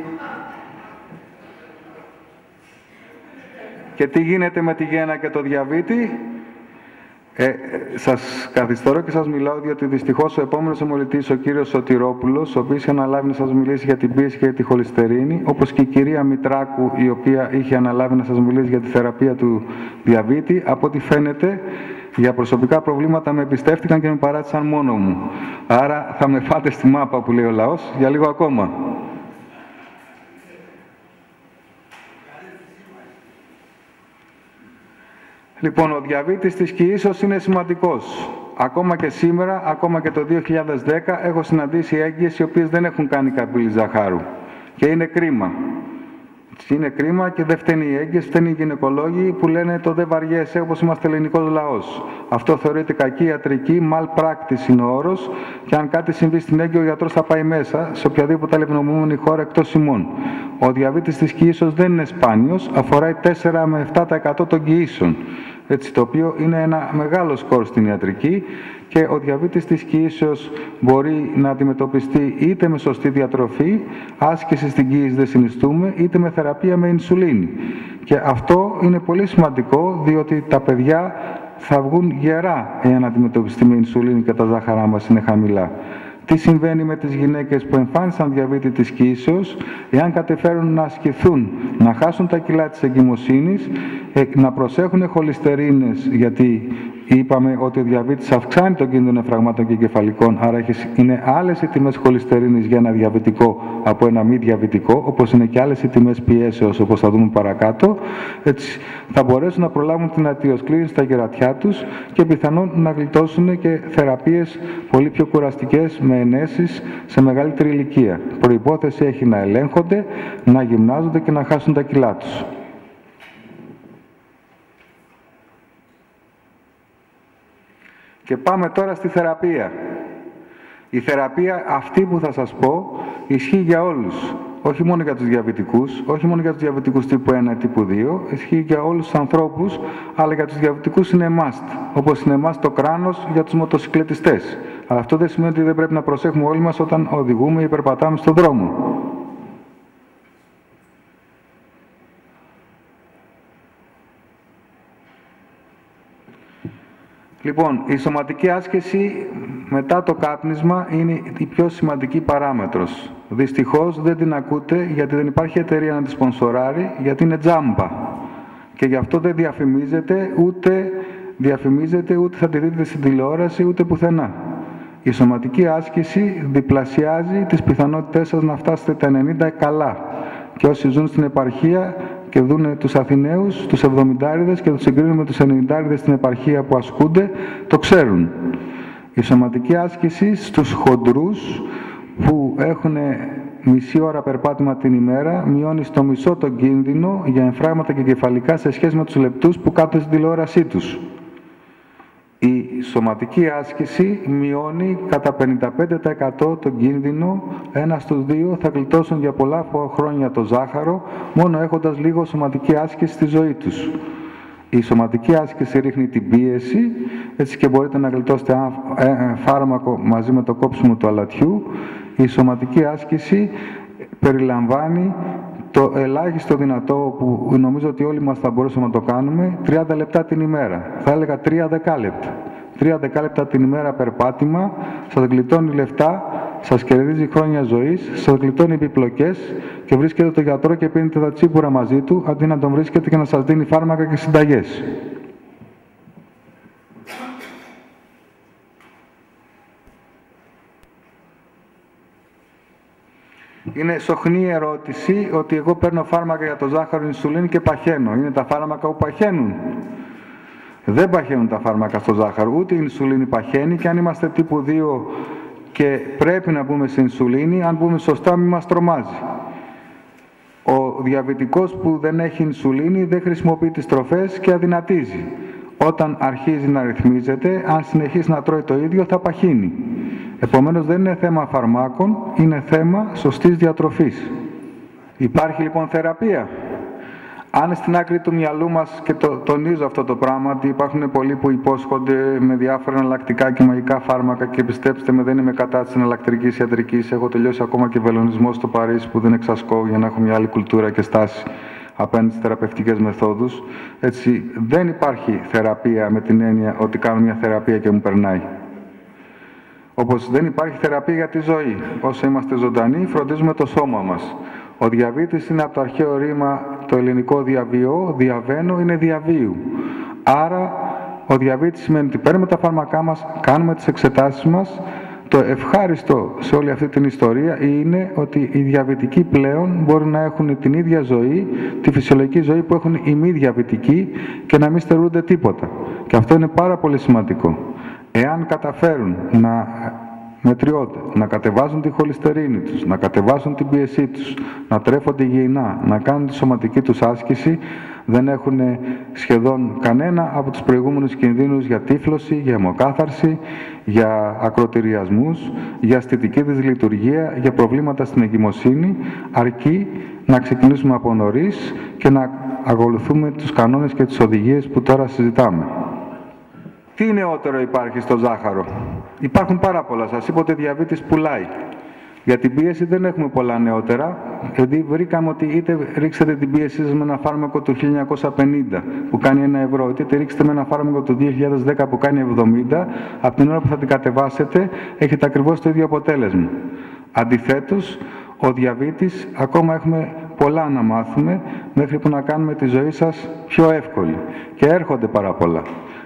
Και τι γίνεται με τη γένα και το διαβήτη? Ε, σας καθιστορώ και σας μιλάω, διότι δυστυχώς ο επόμενος ομιλητής, ο κύριος Σωτηρόπουλος, ο οποίος είχε αναλάβει να σας μιλήσει για την πίεση και για τη χολυστερίνη, όπως και η κυρία Μητράκου, η οποία είχε αναλάβει να σας μιλήσει για τη θεραπεία του διαβήτη, από ό,τι φαίνεται, για προσωπικά προβλήματα με εμπιστεύτηκαν και με παράτησαν μόνο μου. Άρα θα με φάτε στη μάπα που λέει ο λαός για λίγο ακόμα. Λοιπόν, ο διαβήτης της κοιήσεως είναι σημαντικός. Ακόμα και σήμερα, ακόμα και το δύο χιλιάδες δέκα, έχω συναντήσει έγκυες οι οποίες δεν έχουν κάνει καμπύλη ζαχάρου. Και είναι κρίμα. Είναι κρίμα και δεν φταίνει οι έγκυες, φταίνει οι γυναικολόγοι που λένε το δεν βαριέσαι όπως είμαστε ελληνικός λαός. Αυτό θεωρείται κακή ιατρική, malpractice είναι ο όρος, και αν κάτι συμβεί στην έγκυο ο γιατρός θα πάει μέσα σε οποιαδήποτε άλλη ευνομούμενη χώρα εκτός ημών. Ο διαβήτης της κοιήσεως δεν είναι σπάνιος, αφορά τέσσερα με επτά τοις εκατό των κοιήσεων. Έτσι, το οποίο είναι ένα μεγάλο σκορ στην ιατρική, και ο διαβήτης της κοιήσεως μπορεί να αντιμετωπιστεί είτε με σωστή διατροφή, άσκηση στην κοιήση δεν συνιστούμε, είτε με θεραπεία με ινσουλίνη. Και αυτό είναι πολύ σημαντικό, διότι τα παιδιά θα βγουν γερά εάν αντιμετωπιστεί με ινσουλίνη και τα ζάχαρά μας είναι χαμηλά. Τι συμβαίνει με τις γυναίκες που εμφάνισαν διαβήτη της κοιήσεως, εάν καταφέρουν να ασκηθούν, να χάσουν τα κιλά της εγκυμοσύνης, να προσέχουν χολυστερίνες, γιατί είπαμε ότι ο διαβήτης αυξάνει τον κίνδυνο εφραγμάτων και εγκεφαλικών, άρα είναι άλλες οι τιμές χολυστερίνης για ένα διαβητικό από ένα μη διαβητικό, όπως είναι και άλλες οι τιμές πιέσεως, όπως θα δούμε παρακάτω. Έτσι θα μπορέσουν να προλάβουν την αρτηριοσκλήρυνση στα κερατιά τους και πιθανόν να γλιτώσουν και θεραπείες πολύ πιο κουραστικές με ενέσεις σε μεγαλύτερη ηλικία. Προϋπόθεση έχει να ελέγχονται, να γυμνάζονται και να χάσουν τα κιλά τους. Και πάμε τώρα στη θεραπεία. Η θεραπεία αυτή που θα σας πω ισχύει για όλους. Όχι μόνο για τους διαβητικούς, όχι μόνο για τους διαβητικούς τύπου ένα, τύπου δύο, ισχύει για όλους τους ανθρώπους, αλλά για τους διαβητικούς είναι must. Όπως είναι must το κράνος για τους μοτοσυκλετιστές. Αλλά αυτό δεν σημαίνει ότι δεν πρέπει να προσέχουμε όλοι μας όταν οδηγούμε ή περπατάμε στον δρόμο. Λοιπόν, η σωματική άσκηση μετά το κάπνισμα είναι η πιο σημαντική παράμετρος. Δυστυχώς δεν την ακούτε γιατί δεν υπάρχει εταιρεία να τη σπονσοράρει, γιατί είναι τζάμπα. Και γι' αυτό δεν διαφημίζεται, ούτε διαφημίζεται, ούτε θα τη δείτε στην τηλεόραση, ούτε πουθενά. Η σωματική άσκηση διπλασιάζει τις πιθανότητές σας να φτάσετε τα ενενήντα καλά. Και όσοι ζουν στην επαρχία και δουν τους Αθηναίους, τους εβδομηντάριδες και τους συγκρίνουν με τους ενενηντάριδες στην επαρχία που ασκούνται, το ξέρουν. Η σωματική άσκηση στους χοντρούς που έχουν μισή ώρα περπάτημα την ημέρα μειώνει στο μισό τον κίνδυνο για εμφράγματα και κεφαλικά σε σχέση με τους λεπτούς που κάθονται στην τηλεόρασή τους. Η σωματική άσκηση μειώνει κατά πενήντα πέντε τοις εκατό τον κίνδυνο, ένα στους δύο θα γλιτώσουν για πολλά χρόνια το ζάχαρο, μόνο έχοντας λίγο σωματική άσκηση στη ζωή τους. Η σωματική άσκηση ρίχνει την πίεση, έτσι και μπορείτε να γλιτώσετε φάρμακο μαζί με το κόψιμο του αλατιού. Η σωματική άσκηση περιλαμβάνει το ελάχιστο δυνατό που νομίζω ότι όλοι μας θα μπορούσαμε να το κάνουμε, τριάντα λεπτά την ημέρα. Θα έλεγα τρία δεκάλεπτα. τρία δεκάλεπτα την ημέρα περπάτημα, σας γλιτώνει λεφτά, σας κερδίζει χρόνια ζωής, σας γλιτώνει επιπλοκές και βρίσκετε τον γιατρό και πίνετε τα τσίπουρα μαζί του, αντί να τον βρίσκετε και να σας δίνει φάρμακα και συνταγές. Είναι σωχνή ερώτηση ότι εγώ παίρνω φάρμακα για το ζάχαρο, ινσουλίνη και παχαίνω. Είναι τα φάρμακα που παχαίνουν? Δεν παχαίνουν τα φάρμακα στο ζάχαρο, ούτε η ινσουλίνη παχαίνει, και αν είμαστε τύπου δύο και πρέπει να μπούμε σε ινσουλίνη, αν μπούμε σωστά μην μας τρομάζει. Ο διαβητικός που δεν έχει ινσουλίνη δεν χρησιμοποιεί τις τροφές και αδυνατίζει. Όταν αρχίζει να ρυθμίζεται, αν συνεχίσει να τρώει το ίδιο θα παχύνει. Επομένως δεν είναι θέμα φαρμάκων, είναι θέμα σωστής διατροφής. Υπάρχει λοιπόν θεραπεία. Αν στην άκρη του μυαλού μας, και το τονίζω αυτό το πράγμα, ότι υπάρχουν πολλοί που υπόσχονται με διάφορα εναλλακτικά και μαγικά φάρμακα, και πιστέψτε με, δεν είμαι κατά της εναλλακτρικής ιατρικής. Έχω τελειώσει ακόμα και βελονισμό στο Παρίσι που δεν εξασκώ για να έχω μια άλλη κουλτούρα και στάση απέναντι στις θεραπευτικές μεθόδους. Έτσι, δεν υπάρχει θεραπεία με την έννοια ότι κάνω μια θεραπεία και μου περνάει. Όπως δεν υπάρχει θεραπεία για τη ζωή. Όσο είμαστε ζωντανοί, φροντίζουμε το σώμα μας. Ο διαβήτης είναι από το αρχαίο ρήμα το ελληνικό διαβιώ, διαβαίνω είναι διαβίου. Άρα ο διαβήτης σημαίνει ότι παίρνουμε τα φάρμακά μας, κάνουμε τις εξετάσεις μας. Το ευχάριστο σε όλη αυτή την ιστορία είναι ότι οι διαβητικοί πλέον μπορούν να έχουν την ίδια ζωή, τη φυσιολογική ζωή που έχουν οι μη διαβητικοί, και να μην στερούνται τίποτα. Και αυτό είναι πάρα πολύ σημαντικό. Εάν καταφέρουν να μετριώνται, να κατεβάζουν τη χολυστερίνη τους, να κατεβάσουν την πίεσή τους, να τρέφονται υγιεινά, να κάνουν τη σωματική τους άσκηση, δεν έχουν σχεδόν κανένα από τους προηγούμενους κινδύνους για τύφλωση, για αιμοκάθαρση, για ακροτηριασμούς, για αισθητική δυσλειτουργία, για προβλήματα στην εγκυμοσύνη, αρκεί να ξεκινήσουμε από νωρίς και να ακολουθούμε τους κανόνες και τις οδηγίες που τώρα συζητάμε. Τι νεότερο υπάρχει στο ζάχαρο? Υπάρχουν πάρα πολλά. Σας είπα ότι ο διαβήτης πουλάει. Για την πίεση δεν έχουμε πολλά νεότερα, γιατί βρήκαμε ότι είτε ρίξετε την πίεσή σας με ένα φάρμακο του χίλια εννιακόσια πενήντα που κάνει ένα ευρώ, είτε τη ρίξετε με ένα φάρμακο του δύο χιλιάδες δέκα που κάνει εβδομήντα, από την ώρα που θα την κατεβάσετε έχετε ακριβώς το ίδιο αποτέλεσμα. Αντιθέτως, ο διαβήτης ακόμα έχουμε πολλά να μάθουμε μέχρι που να κάνουμε τη ζωή σας πιο εύκολη. Και έρχονται πάρα πολλά.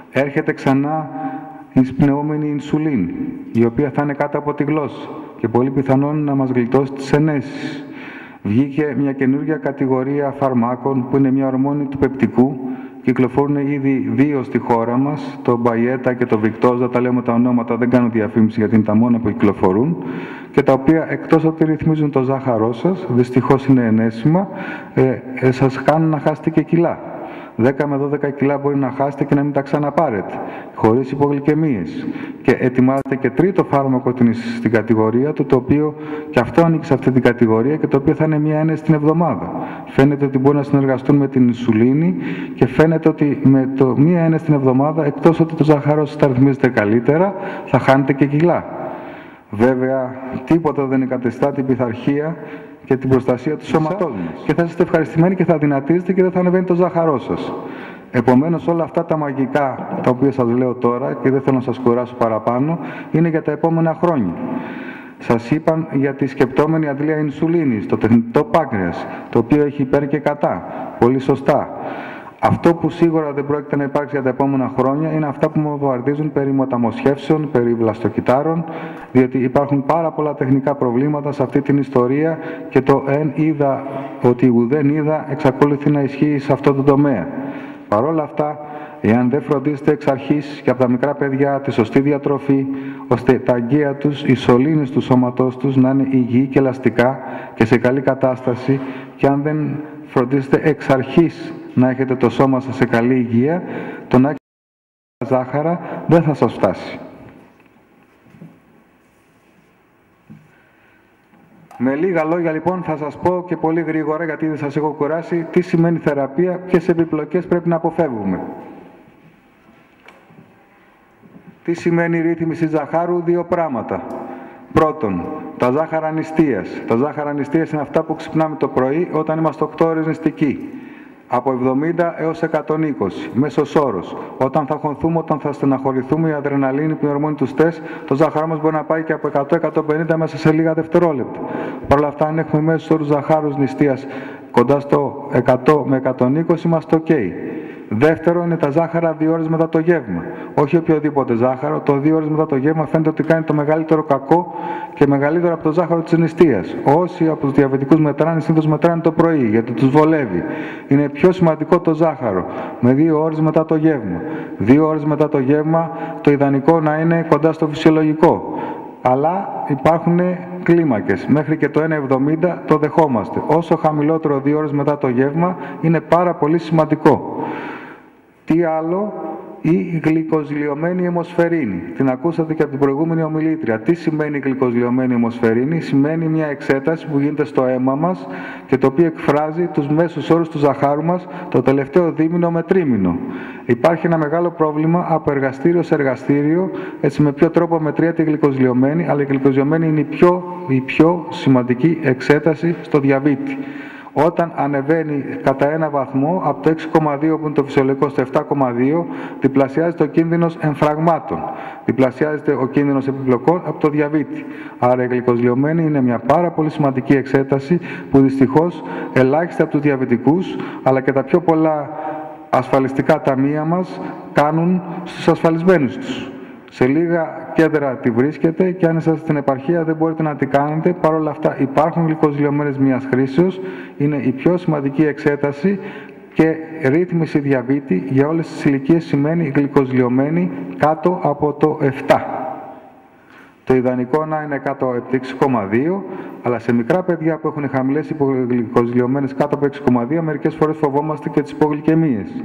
έρχεται ξανά η σπνεόμενη ινσουλίνη, η οποία θα είναι κάτω από τη γλώσσα και πολύ πιθανόν να μας γλιτώσει τις ενέσεις. Βγήκε μια καινούργια κατηγορία φαρμάκων που είναι μια ορμόνη του πεπτικού. Κυκλοφορούν ήδη δύο στη χώρα μας, το Μπαϊέτα και το Βικτόζα, τα λέμε τα ονόματα, δεν κάνω διαφήμιση γιατί είναι τα μόνα που κυκλοφορούν, και τα οποία εκτός από ότι ρυθμίζουν το ζάχαρό σας, δυστυχώς είναι ενέσιμα, ε, ε, σας κάνουν να χάσετε και κιλά. δέκα με δώδεκα κιλά μπορεί να χάσετε και να μην τα ξαναπάρετε, χωρίς υπογλυκαιμίες. Και ετοιμάζεται και τρίτο φάρμακο στην κατηγορία του, το οποίο και αυτό ανήκει σε αυτή την κατηγορία και το οποίο θα είναι μία ένεση την εβδομάδα. Φαίνεται ότι μπορεί να συνεργαστούν με την ινσουλίνη και φαίνεται ότι με το μία ένεση την εβδομάδα, εκτός ότι το ζάχαρο σας τα ρυθμίζετε καλύτερα, θα χάνετε και κιλά. Βέβαια, τίποτα δεν εγκαταστά την πειθαρχία και την προστασία του σώματός μας. Και θα είστε ευχαριστημένοι και θα δυνατίζετε και δεν θα ανεβαίνει το ζάχαρό σας. Επομένως, όλα αυτά τα μαγικά τα οποία σας λέω τώρα, και δεν θέλω να σας κουράσω παραπάνω, είναι για τα επόμενα χρόνια. Σας είπαν για τη σκεπτόμενη αντλία ινσουλίνης, το τεχνητό πάγκρεας, το οποίο έχει υπέρ και κατά. Πολύ σωστά. Αυτό που σίγουρα δεν πρόκειται να υπάρξει για τα επόμενα χρόνια είναι αυτά που μου βομβαρδίζουν περί μοταμοσχεύσεων, περί βλαστοκυτάρων, διότι υπάρχουν πάρα πολλά τεχνικά προβλήματα σε αυτή την ιστορία και το εν είδα ότι ουδέν είδα εξακολουθεί να ισχύει σε αυτό το τομέα. Παρ' όλα αυτά, εάν δεν φροντίσετε εξ αρχής και από τα μικρά παιδιά τη σωστή διατροφή, ώστε τα αγκαία τους, οι σωλήνες του σώματός τους να είναι υγιή και ελαστικά και σε καλή κατάσταση, και αν δεν φροντίσετε εξ αρχής να έχετε το σώμα σας σε καλή υγεία, το να έχετε ζάχαρα δεν θα σας φτάσει. Με λίγα λόγια λοιπόν θα σας πω και πολύ γρήγορα, γιατί δεν σας έχω κουράσει, τι σημαίνει θεραπεία, ποιες επιπλοκές πρέπει να αποφεύγουμε. Τι σημαίνει ρύθμιση ζαχάρου? Δύο πράγματα. Πρώτον, τα ζάχαρα νηστείας. Τα ζάχαρα νηστείας είναι αυτά που ξυπνάμε το πρωί όταν είμαστε οκτώ ώρες νηστικοί. Από εβδομήντα έως εκατόν είκοσι, μέσος όρος. Όταν θα χωνθούμε, όταν θα στεναχωρηθούμε, η αδρεναλίνη που είναι η ορμόνη του στρες, το ζάχαρό μας μπορεί να πάει και από εκατό με εκατόν πενήντα μέσα σε λίγα δευτερόλεπτα. Παρ' όλα αυτά, αν έχουμε μέσος όρους ζαχάρους νηστείας κοντά στο εκατό με εκατόν είκοσι, είμαστε ok. Δεύτερο είναι τα ζάχαρα δύο ώρες μετά το γεύμα. Όχι οποιοδήποτε ζάχαρο, το δύο ώρες μετά το γεύμα φαίνεται ότι κάνει το μεγαλύτερο κακό και μεγαλύτερο από το ζάχαρο της νηστείας. Όσοι από τους διαβητικούς μετράνε, συνήθως μετράνε το πρωί, γιατί τους βολεύει. Είναι πιο σημαντικό το ζάχαρο, με δύο ώρες μετά το γεύμα. Δύο ώρες μετά το γεύμα, το ιδανικό να είναι κοντά στο φυσιολογικό. Αλλά υπάρχουν κλίμακες. Μέχρι και το ένα εβδομήντα το δεχόμαστε. Όσο χαμηλότερο δύο ώρες μετά το γεύμα είναι πάρα πολύ σημαντικό. Τι άλλο? Η γλυκοζηλιωμένη αιμοσφαιρίνη. Την ακούσατε και από την προηγούμενη ομιλήτρια. Τι σημαίνει η γλυκοζηλιωμένη αιμοσφαιρίνη? Σημαίνει μια εξέταση που γίνεται στο αίμα μας και το οποίο εκφράζει τους μέσους όρους του ζαχάρου μας το τελευταίο δίμηνο με τρίμηνο. Υπάρχει ένα μεγάλο πρόβλημα από εργαστήριο σε εργαστήριο, έτσι με ποιο τρόπο μετριέται η γλυκοζηλιωμένη, αλλά η γλυκοζηλιωμένη είναι η πιο, η πιο σημαντική εξέταση στο διαβήτη. Όταν ανεβαίνει κατά ένα βαθμό, από το έξι κόμμα δύο που είναι το φυσιολογικό στο επτά κόμμα δύο, διπλασιάζεται ο κίνδυνος εμφραγμάτων. Διπλασιάζεται ο κίνδυνος επιπλοκών από το διαβήτη. Άρα η γλυκοζηλιωμένη είναι μια πάρα πολύ σημαντική εξέταση που δυστυχώς ελάχιστοι από τους διαβητικούς, αλλά και τα πιο πολλά ασφαλιστικά ταμεία μας κάνουν στους ασφαλισμένους τους. Σε λίγα κέντρα τη βρίσκεται και αν είσαστε στην επαρχία δεν μπορείτε να τη κάνετε. Παρ' όλα αυτά υπάρχουν γλυκοζηλιωμένες μιας χρήσεως. Είναι η πιο σημαντική εξέταση και ρύθμιση διαβήτη για όλες τις ηλικίες σημαίνει γλυκοζηλιωμένη κάτω από το επτά. Το ιδανικό να είναι κάτω από έξι κόμμα δύο, αλλά σε μικρά παιδιά που έχουν χαμηλές υπογλυκοζηλιωμένες κάτω από έξι κόμμα δύο, μερικές φορές φοβόμαστε και τις υπογλυκαιμίες.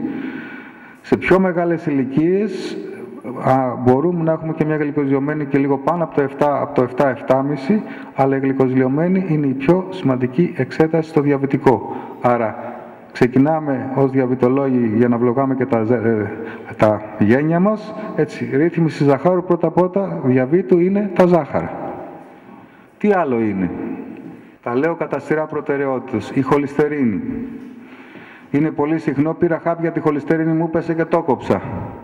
Σε πιο μεγάλες ηλικίες Α, μπορούμε να έχουμε και μια γλυκοζηλιωμένη και λίγο πάνω από το επτά, από το επτά επτά κόμμα πέντε, αλλά η γλυκοζηλιωμένη είναι η πιο σημαντική εξέταση στο διαβητικό. Άρα ξεκινάμε ως διαβητολόγοι για να βλογάμε και τα, ε, τα γένια μας. Έτσι, ρύθμιση ζαχάρου πρώτα πρώτα διαβήτου είναι τα ζάχαρα. Τι άλλο είναι? Τα λέω κατά σειρά προτεραιότητας. Η χολυστερίνη. Είναι πολύ συχνό, πήρα χάπια τη χολυστερίνη, μου πέσε και το κόψα.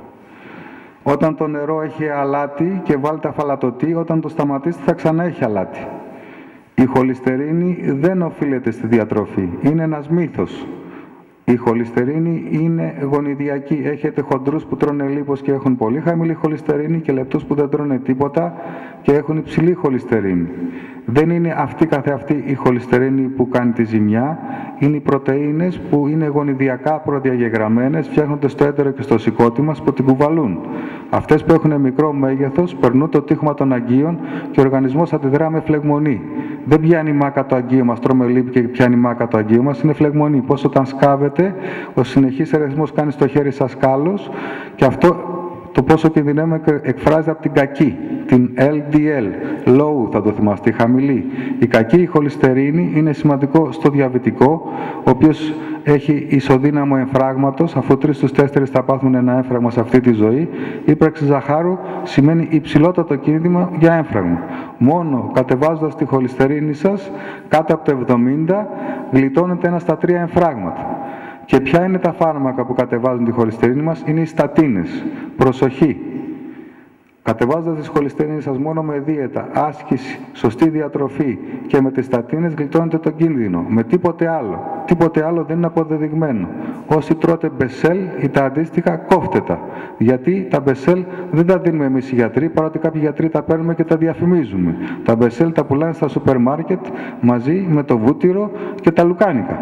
Όταν το νερό έχει αλάτι και βάλτε αφαλατωτή, όταν το σταματήσετε θα ξανά έχει αλάτι. Η χολυστερίνη δεν οφείλεται στη διατροφή. Είναι ένας μύθος. Η χολυστερίνη είναι γονιδιακή. Έχετε χοντρούς που τρώνε λίπος και έχουν πολύ χαμηλή χολυστερίνη και λεπτούς που δεν τρώνε τίποτα και έχουν υψηλή χολυστερίνη. Δεν είναι αυτή καθεαυτή η χολυστερίνη που κάνει τη ζημιά, είναι οι πρωτεΐνες που είναι γονιδιακά προδιαγεγραμμένες, φτιάχνονται στο έντερο και στο σηκώτη μας που την κουβαλούν. Αυτές που έχουν μικρό μέγεθος περνούν το τείχμα των αγκίων και ο οργανισμός αντιδρά με φλεγμονή. Δεν πιάνει μάκα το αγκείο μας, τρώμε λίπη και πιάνει μάκα το αγκείο μας, είναι φλεγμονή. Πώς όταν σκάβεται, ο συνεχής ερεθμός κάνει στο χέρι σας κάλος και αυτό το πόσο κινδυνεύουμε εκφράζεται από την κακή, την ελ ντι ελ, low θα το θυμάστε, η χαμηλή. Η κακή η χολυστερίνη είναι σημαντικό στο διαβητικό, ο οποίος έχει ισοδύναμο εμφράγματος, αφού τρεις στους τέσσερις θα πάθουν ένα έμφραγμα σε αυτή τη ζωή. Η ύπαρξη ζαχάρου σημαίνει υψηλότατο κίνδυνο για έμφραγμα. Μόνο κατεβάζοντας τη χολυστερίνη σας κάτω από το εβδομήντα γλιτώνετε ένα στα τρία εμφράγματα. Και ποια είναι τα φάρμακα που κατεβάζουν τη χολυστερίνη μας? Είναι οι στατίνες. Προσοχή! Κατεβάζοντας τη χολυστερίνη σας μόνο με δίαιτα, άσκηση, σωστή διατροφή και με τις στατίνες γλιτώνετε τον κίνδυνο. Με τίποτε άλλο. Τίποτε άλλο δεν είναι αποδεδειγμένο. Όσοι τρώτε μπεσέλ ή τα αντίστοιχα, κόφτε τα. Γιατί τα μπεσέλ δεν τα δίνουμε εμείς οι γιατροί, παρότι κάποιοι γιατροί τα παίρνουμε και τα διαφημίζουμε. Τα μπεσέλ τα πουλάνε στα σούπερ μάρκετ μαζί με το βούτυρο και τα λουκάνικα.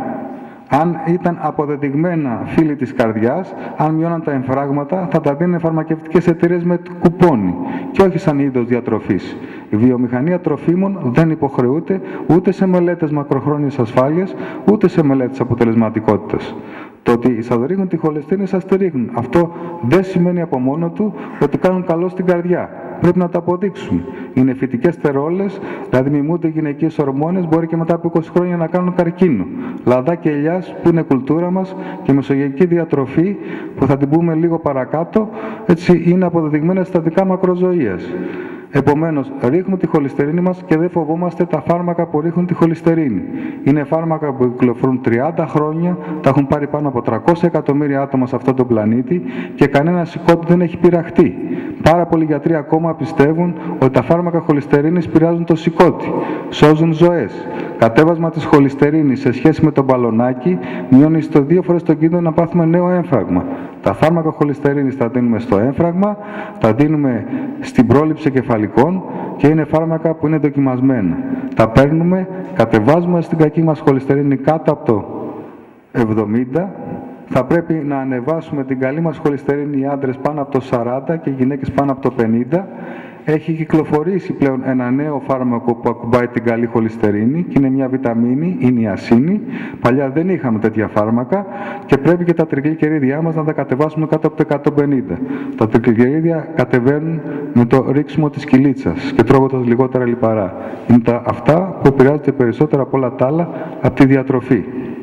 Αν ήταν αποδεδειγμένα φίλοι της καρδιάς, αν μειώναν τα εμφράγματα, θα τα δίνουν φαρμακευτικές εταιρείες με κουπόνι και όχι σαν είδος διατροφής. Η βιομηχανία τροφίμων δεν υποχρεούται ούτε σε μελέτες μακροχρόνιας ασφάλειας, ούτε σε μελέτες αποτελεσματικότητας. Το ότι σας ρίχνουν τη χολυστερίνη σας τη ρίχνουν. Αυτό δεν σημαίνει από μόνο του ότι κάνουν καλό στην καρδιά. Πρέπει να το αποδείξουν. Είναι φυτικές στερόλες, δηλαδή μιμούνται γυναικείες ορμόνες, μπορεί και μετά από είκοσι χρόνια να κάνουν καρκίνο. Λαδά και ελιάς που είναι κουλτούρα μας και μεσογειακή διατροφή που θα την πούμε λίγο παρακάτω, έτσι είναι αποδεδειγμένα συστατικά μακροζωίας. Επομένως, ρίχνουμε τη χολυστερίνη μας και δεν φοβόμαστε τα φάρμακα που ρίχνουν τη χολυστερίνη. Είναι φάρμακα που κυκλοφορούν τριάντα χρόνια, τα έχουν πάρει πάνω από τριακόσια εκατομμύρια άτομα σε αυτόν τον πλανήτη και κανένα σηκώτη δεν έχει πειραχτεί. Πάρα πολλοί γιατροί ακόμα πιστεύουν ότι τα φάρμακα χολυστερίνης επηρεάζουν το σηκώτη, σώζουν ζωές. Κατέβασμα της χολυστερίνης σε σχέση με το μπαλονάκι μειώνει στο δύο φορές τον κίνδυνο να πάθουμε νέο έμφραγμα. Τα φάρμακα χολυστερίνης τα δίνουμε στο έμφραγμα, τα δίνουμε στην πρόληψη κεφαλικών και είναι φάρμακα που είναι δοκιμασμένα. Τα παίρνουμε, κατεβάζουμε στην κακή μας χολυστερίνη κάτω από το εβδομήντα. Θα πρέπει να ανεβάσουμε την καλή μας χολυστερίνη οι άντρες πάνω από το σαράντα και οι γυναίκες πάνω από το πενήντα. Έχει κυκλοφορήσει πλέον ένα νέο φάρμακο που ακουμπάει την καλή χολυστερίνη και είναι μια βιταμίνη, η νιασίνη. Παλιά δεν είχαμε τέτοια φάρμακα και πρέπει και τα τριγλικερίδια μας να τα κατεβάσουμε κάτω από το εκατόν πενήντα. Τα τριγλικερίδια κατεβαίνουν με το ρίξιμο της κυλίτσας και τρώγοντας λιγότερα λιπαρά. Είναι τα, αυτά που επηρεάζονται περισσότερα από όλα τα άλλα από τη διατροφή.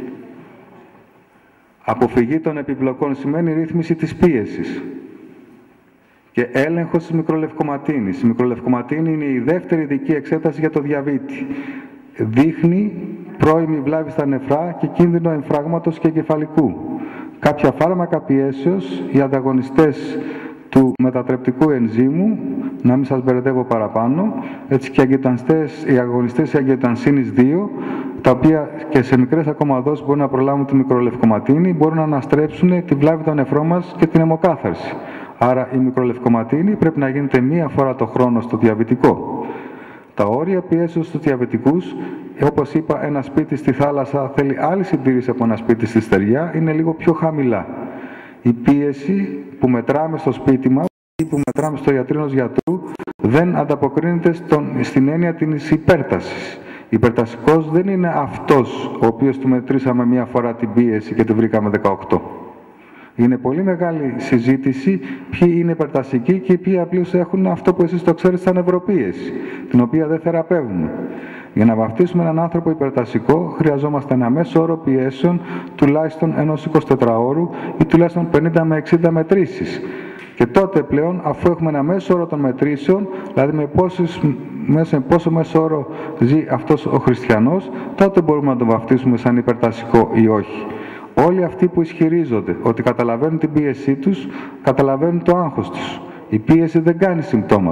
Αποφυγή των επιπλοκών σημαίνει ρύθμιση της πίεσης και έλεγχος της μικρολευκοματίνης. Η μικρολευκοματίνη είναι η δεύτερη ειδική εξέταση για το διαβήτη. Δείχνει πρώιμη βλάβη στα νεφρά και κίνδυνο εμφράγματος και εγκεφαλικού. Κάποια φάρμακα πιέσεως, οι ανταγωνιστές του μετατρεπτικού ενζήμου, να μην σας μπερδεύω παραπάνω, έτσι και οι αγωνιστές της αγγιοτανσίνης δύο, τα οποία και σε μικρές ακόμα δόσεις μπορούν να προλάβουν τη μικρολευκοματίνη, μπορούν να αναστρέψουν τη βλάβη των νεφρών μας και την αιμοκάθαρση. Άρα η μικρολευκοματίνη πρέπει να γίνεται μία φορά το χρόνο στο διαβητικό. Τα όρια πιέσεως στους διαβητικούς, όπως είπα, ένα σπίτι στη θάλασσα θέλει άλλη συντήρηση από ένα σπίτι στη στεριά, είναι λίγο πιο χαμηλά. Η πίεση που μετράμε στο σπίτι μας ή που μετράμε στο ιατρείο ενός γιατρού δεν ανταποκρίνεται στον, στην έννοια της υπέρτασης. Υπερτασικός δεν είναι αυτός ο οποίος του μετρήσαμε μία φορά την πίεση και τη βρήκαμε δεκαοκτώ. Είναι πολύ μεγάλη συζήτηση ποιοι είναι υπερτασικοί και ποιοι απλώς έχουν αυτό που εσείς το ξέρετε σαν νευροπίεση, την οποία δεν θεραπεύουμε. Για να βαφτίσουμε έναν άνθρωπο υπερτασικό χρειαζόμαστε ένα μέσο όρο πιέσεων τουλάχιστον ενός εικοσιτετράωρου ή τουλάχιστον πενήντα με εξήντα μετρήσεις. Και τότε πλέον, αφού έχουμε ένα μέσο όρο των μετρήσεων, δηλαδή με, πόσους, με πόσο μέσο όρο ζει αυτός ο χριστιανός, τότε μπορούμε να τον βαφτίσουμε σαν υπερτασικό ή όχι. Όλοι αυτοί που ισχυρίζονται ότι καταλαβαίνουν την πίεσή τους, καταλαβαίνουν το άγχος τους. Η πίεση δεν κάνει συμπτώματα.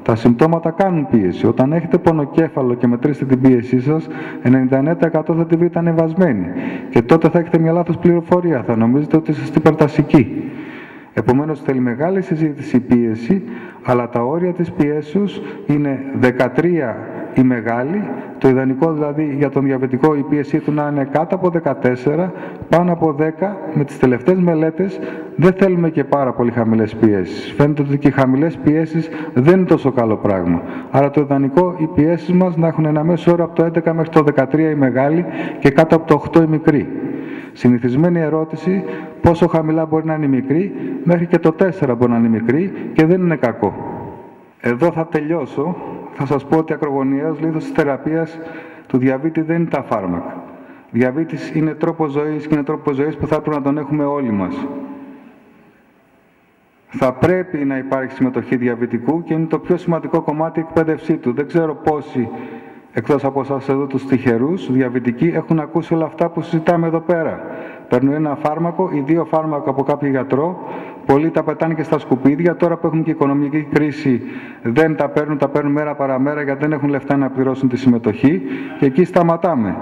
Τα συμπτώματα κάνουν πίεση. Όταν έχετε πονοκέφαλο και μετρήσετε την πίεσή σας, ενενήντα εννέα τοις εκατό θα τη βρείτε ανεβασμένη. Και τότε θα έχετε μια λάθος πληροφορία. Θα νομίζετε ότι είστε υπερτασικοί. Επομένως, θέλει μεγάλη συζήτηση η πίεση, αλλά τα όρια της πιέσεως είναι δεκατρία η μεγάλη, το ιδανικό δηλαδή για τον διαβητικό η πίεσή του να είναι κάτω από δεκατέσσερα, πάνω από δέκα. Με τις τελευταίες μελέτες δεν θέλουμε και πάρα πολύ χαμηλές πιέσεις. Φαίνεται ότι και οι χαμηλές πιέσεις δεν είναι τόσο καλό πράγμα. Άρα το ιδανικό οι πιέσεις μας να έχουν ένα μέσο όρο από το έντεκα μέχρι το δεκατρία η μεγάλη και κάτω από το οκτώ η μικρή. Συνηθισμένη ερώτηση, πόσο χαμηλά μπορεί να είναι η μικρή, μέχρι και το τέσσερα μπορεί να είναι μικρή και δεν είναι κακό. Εδώ θα τελειώσω. Θα σας πω ότι ακρογωνιαίος λίθος της θεραπείας του διαβήτη δεν είναι τα φάρμακα. Διαβήτης είναι τρόπος ζωής και είναι τρόπος ζωής που θα έπρεπε να τον έχουμε όλοι μας. Θα πρέπει να υπάρχει συμμετοχή διαβητικού και είναι το πιο σημαντικό κομμάτι η εκπαίδευσή του. Δεν ξέρω πόσοι, εκτός από εσάς εδώ τους τυχερούς, διαβητικοί, έχουν ακούσει όλα αυτά που συζητάμε εδώ πέρα. Παίρνουν ένα φάρμακο ή δύο φάρμακα από κάποιο γιατρό, πολλοί τα πετάνε και στα σκουπίδια. Τώρα που έχουμε και οικονομική κρίση, δεν τα παίρνουν, τα παίρνουν μέρα παραμέρα γιατί δεν έχουν λεφτά να πληρώσουν τη συμμετοχή και εκεί σταματάμε.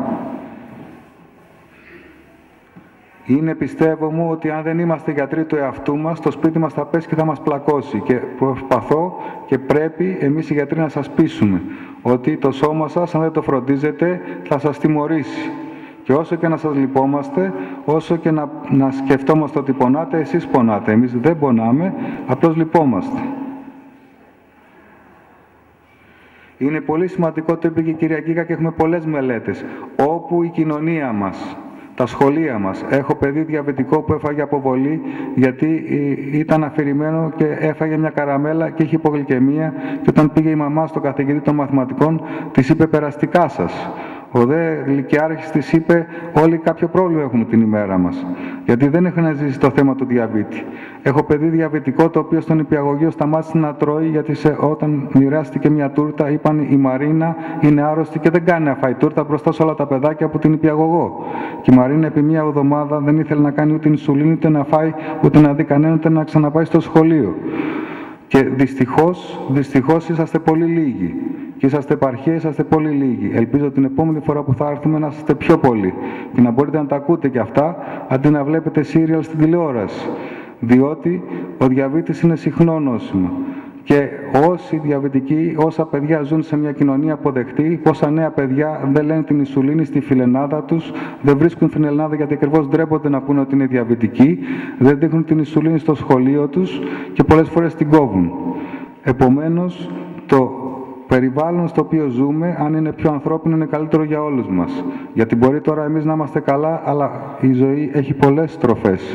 Είναι, πιστεύω μου, ότι αν δεν είμαστε γιατροί του εαυτού μας, το σπίτι μας θα πέσει και θα μας πλακώσει. Και προσπαθώ και πρέπει εμείς οι γιατροί να σας πείσουμε ότι το σώμα σας, αν δεν το φροντίζετε, θα σας τιμωρήσει. Και όσο και να σας λυπόμαστε, όσο και να, να σκεφτόμαστε ότι πονάτε, εσείς πονάτε. Εμείς δεν πονάμε, απλώς λυπόμαστε. Είναι πολύ σημαντικό, το είπε και η κυρία Κίκα, και έχουμε πολλές μελέτες, όπου η κοινωνία μας, τα σχολεία μας. Έχω παιδί διαβητικό που έφαγε αποβολή γιατί ήταν αφηρημένο και έφαγε μια καραμέλα και είχε υπογλυκαιμία και όταν πήγε η μαμά στο καθηγητή των μαθηματικών της είπε περαστικά σας. Ο δε λυκειάρχης της είπε όλοι κάποιο πρόβλημα έχουμε την ημέρα μας. Γιατί δεν έχουν ζήσει το θέμα του διαβήτη. Έχω παιδί διαβητικό το οποίο στον υπηαγωγείο σταμάτησε να τρώει γιατί σε, όταν μοιράστηκε μια τούρτα είπαν η Μαρίνα είναι άρρωστη και δεν κάνει να φάει τούρτα μπροστά σε όλα τα παιδάκια από την υπηαγωγό. Και η Μαρίνα επί μια εβδομάδα δεν ήθελε να κάνει ούτε ινσουλίνη, ούτε να φάει, ούτε να δει κανέναν, ούτε να ξαναπάει στο σχολείο. Και δυστυχώς, δυστυχώς είσαστε πολύ λίγοι. Και είσαστε επαρχία, είσαστε πολύ λίγοι. Ελπίζω την επόμενη φορά που θα έρθουμε να είστε πιο πολλοί. Και να μπορείτε να τα ακούτε και αυτά, αντί να βλέπετε σύριαλ στην τηλεόραση. Διότι ο διαβήτης είναι συχνό νόσημα. Και όσοι διαβητικοί, όσα παιδιά ζουν σε μια κοινωνία αποδεκτή, πόσα νέα παιδιά δεν λένε την ινσουλίνη στη φιλενάδα τους, δεν βρίσκουν την Ελλάδα γιατί ακριβώς ντρέπονται να πούνε ότι είναι διαβητικοί, δεν δείχνουν την ινσουλίνη στο σχολείο τους και πολλές φορές την κόβουν. Επομένως, το περιβάλλον στο οποίο ζούμε, αν είναι πιο ανθρώπινο, είναι καλύτερο για όλους μας. Γιατί μπορεί τώρα εμείς να είμαστε καλά, αλλά η ζωή έχει πολλές στροφές.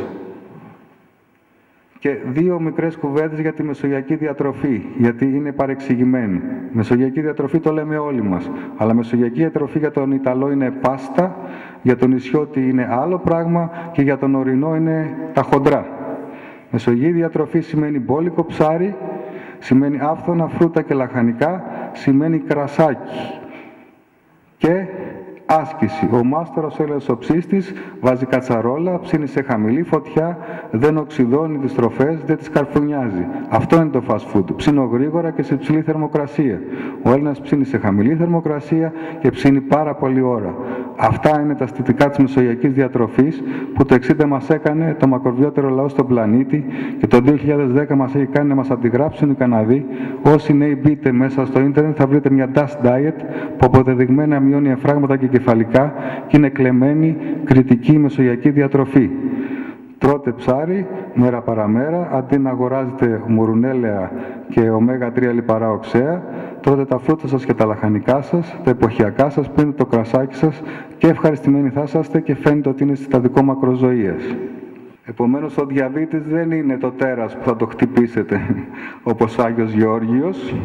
Και δύο μικρές κουβέντες για τη μεσογειακή διατροφή, γιατί είναι παρεξηγημένη. Μεσογειακή διατροφή το λέμε όλοι μας, αλλά μεσογειακή διατροφή για τον Ιταλό είναι πάστα, για τον Ισιώτη είναι άλλο πράγμα και για τον Ορεινό είναι τα χοντρά. Μεσογειακή διατροφή σημαίνει μπόλικο ψάρι, σημαίνει άφθονα φρούτα και λαχανικά, σημαίνει κρασάκι. Και άσκηση. Ο μάστορας έλεγε ο ψήστης, βάζει κατσαρόλα, ψήνει σε χαμηλή φωτιά, δεν οξυδώνει τις τροφές, δεν τις καρφουνιάζει. Αυτό είναι το fast food. Ψήνω γρήγορα και σε υψηλή θερμοκρασία. Ο Έλληνας ψήνει σε χαμηλή θερμοκρασία και ψήνει πάρα πολλή ώρα. Αυτά είναι τα αισθητικά της μεσογειακής διατροφής που το εξήντα μας έκανε το μακροβιότερο λαό στον πλανήτη και το δύο χιλιάδες δέκα μας έχει κάνει να μας αντιγράψουν οι Καναδοί. Όσοι νέοι μπείτε μέσα στο ίντερνετ θα βρείτε μια Dash Diet που αποδεδειγμένα μειώνει εφράγματα και κεφαλικά και είναι κλεμμένη κριτική μεσογειακή διατροφή. Τρώτε ψάρι μέρα παραμέρα, αντί να αγοράζετε μουρουνέλαια και ωμέγα τρία λιπαρά οξέα, τρώτε τα φρούτα σας και τα λαχανικά σας, τα εποχιακά σας, πίνετε το κρασάκι σας και ευχαριστημένοι θα είσαστε και φαίνεται ότι είναι συστατικό μακροζωίας. Επομένως, ο διαβήτης δεν είναι το τέρας που θα το χτυπήσετε όπως ο Άγιος Γεώργιος.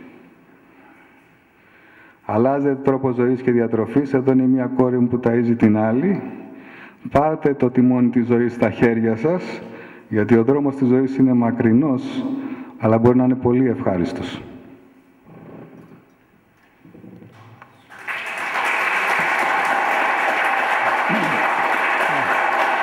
Αλλάζετε τρόπο ζωής και διατροφής. Εδώ είναι μια κόρη μου που ταΐζει την άλλη. Πάρτε το τιμόνι της ζωής στα χέρια σας, γιατί ο δρόμος της ζωής είναι μακρινός, αλλά μπορεί να είναι πολύ ευχάριστος.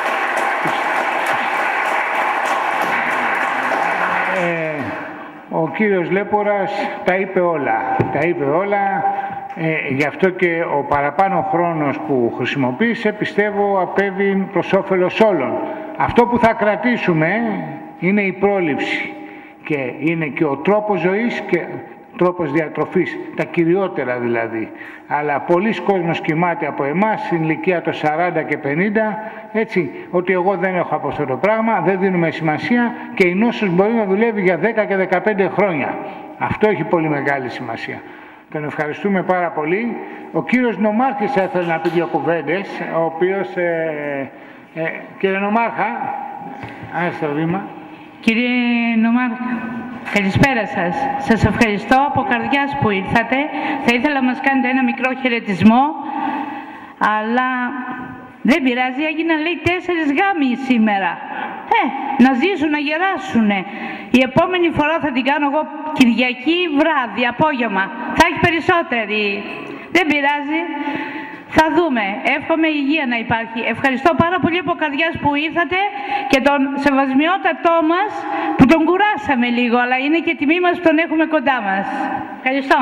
Ε, ο κύριος Λέπορας τα είπε όλα. Τα είπε όλα, ε, γι' αυτό και ο παραπάνω χρόνος που χρησιμοποίησε πιστεύω απέβει προς όφελος όλων. Αυτό που θα κρατήσουμε είναι η πρόληψη και είναι και ο τρόπος ζωής και τρόπος διατροφής, τα κυριότερα δηλαδή. Αλλά πολλοί κόσμος κοιμάται από εμάς στην ηλικία των σαράντα και πενήντα, έτσι, ότι εγώ δεν έχω από αυτό το πράγμα, δεν δίνουμε σημασία και η νόσος μπορεί να δουλεύει για δέκα και δεκαπέντε χρόνια. Αυτό έχει πολύ μεγάλη σημασία. Τον ευχαριστούμε πάρα πολύ. Ο κύριος Νομάρχης έθελε να πει δύο κουβέντες, ο οποίος... Ε, ε, κύριε Νομάρχα, άστε το βήμα. Κύριε Νομάρχα, καλησπέρα σας. Σας ευχαριστώ από καρδιάς που ήρθατε. Θα ήθελα να μας κάνετε ένα μικρό χαιρετισμό, αλλά δεν πειράζει, έγιναν λέει τέσσερις γάμοι σήμερα. Ε, να ζήσουν, να γεράσουν. Η επόμενη φορά θα την κάνω εγώ Κυριακή βράδυ, απόγευμα. Θα έχει περισσότεροι. Δεν πειράζει. Θα δούμε. Εύχομαι υγεία να υπάρχει. Ευχαριστώ πάρα πολύ από καρδιάς που ήρθατε και τον σεβασμιότατό μας που τον κουράσαμε λίγο, αλλά είναι και τιμή μας που τον έχουμε κοντά μας. Ευχαριστώ.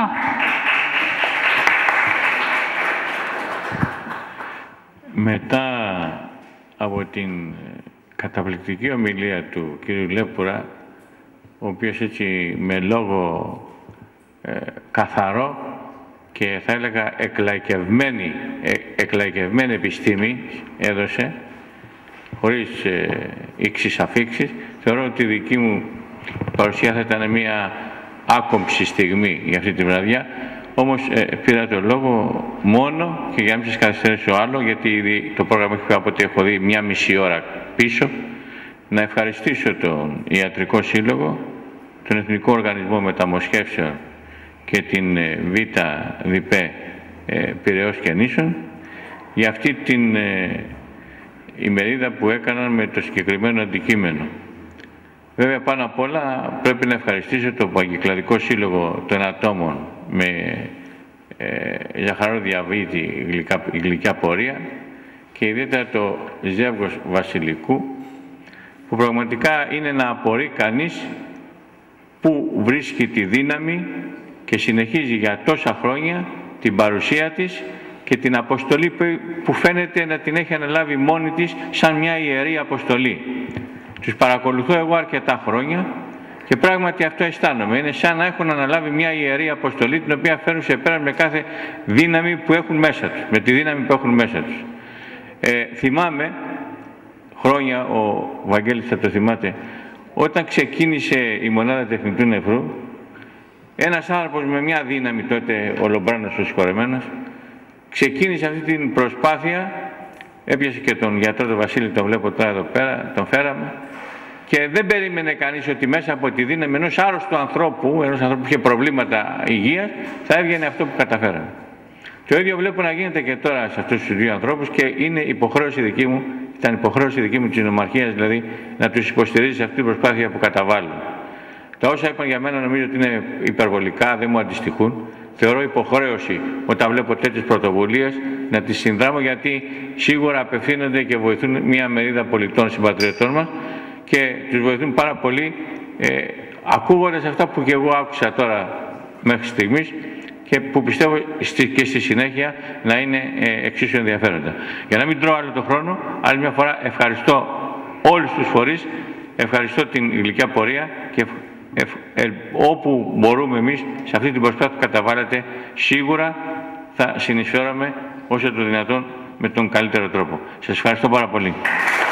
Μετά από την καταπληκτική ομιλία του κ. Λέπουρα, ο οποίος έτσι με λόγο ε, καθαρό και θα έλεγα εκλαϊκευμένη, ε, εκλαϊκευμένη επιστήμη έδωσε, χωρίς ε, ήξεις αφήξεις, θεωρώ ότι η δική μου παρουσία θα ήταν μια άκομψη στιγμή για αυτή τη βραδιά. Όμως ε, πήρα το λόγο μόνο και για να μην σας καθυστερήσω άλλο, γιατί ήδη το πρόγραμμα έχει πει από ό,τι έχω δει μια μισή ώρα πίσω, να ευχαριστήσω τον Ιατρικό Σύλλογο, τον Εθνικό Οργανισμό Μεταμοσχεύσεων και την ε, Β' Διπέ ε, Πειραιώς και Νήσων για αυτή την ε, ημερίδα που έκαναν με το συγκεκριμένο αντικείμενο. Βέβαια, πάνω απ' όλα πρέπει να ευχαριστήσω το Παγκυκλαδικό Σύλλογο των Ατόμων με ε, ζαχαρό διαβήτη γλυκά, γλυκιά πορεία και ιδιαίτερα το Ζεύγος Βασιλικού, που πραγματικά είναι να απορεί κανείς που βρίσκει τη δύναμη και συνεχίζει για τόσα χρόνια την παρουσία της και την αποστολή που φαίνεται να την έχει αναλάβει μόνη της σαν μια ιερή αποστολή. Τους παρακολουθώ εγώ αρκετά χρόνια και πράγματι αυτό αισθάνομαι. Είναι σαν να έχουν αναλάβει μια ιερή αποστολή, την οποία φέρνουν σε πέρα με κάθε δύναμη που έχουν μέσα τους, με τη δύναμη που έχουν μέσα τους. Ε, θυμάμαι χρόνια, ο Βαγγέλης θα το θυμάται, όταν ξεκίνησε η μονάδα τεχνητού νεφρού, ένας άνθρωπος με μια δύναμη τότε, ο Λομπράνος ο συγχωρεμένος, ξεκίνησε αυτή την προσπάθεια, έπιασε και τον γιατρό τον Βασίλη, τον βλέπω τώρα εδώ πέρα, τον φέραμε, και δεν περίμενε κανείς ότι μέσα από τη δύναμη ενός άρρωστου ανθρώπου, ενός ανθρώπου που είχε προβλήματα υγείας, θα έβγαινε αυτό που καταφέραμε. Το ίδιο βλέπω να γίνεται και τώρα σε αυτούς τους δύο ανθρώπους και είναι υποχρέωση δική μου, ήταν υποχρέωση δική μου της Νομαρχίας, δηλαδή να τους υποστηρίζει σε αυτή την προσπάθεια που καταβάλουν. Τα όσα είπαν για μένα νομίζω ότι είναι υπερβολικά, δεν μου αντιστοιχούν. Θεωρώ υποχρέωση όταν βλέπω τέτοιες πρωτοβουλίες να τις συνδράμω, γιατί σίγουρα απευθύνονται και βοηθούν μια μερίδα πολιτών συμπατριωτών μας και τους βοηθούν πάρα πολύ ε, ακούγοντας αυτά που και εγώ άκουσα τώρα μέχρι στιγμής και που πιστεύω στη, και στη συνέχεια να είναι ε, εξίσου ενδιαφέροντα. Για να μην τρώω άλλο το χρόνο, άλλη μια φορά ευχαριστώ όλους τους φορείς, ευχαριστώ την Γλυκιά Πορεία και εφ, ε, όπου μπορούμε εμείς σε αυτή την προσπάθεια που καταβάλλετε, σίγουρα θα συνεισφέραμε όσο το δυνατόν με τον καλύτερο τρόπο. Σας ευχαριστώ πάρα πολύ.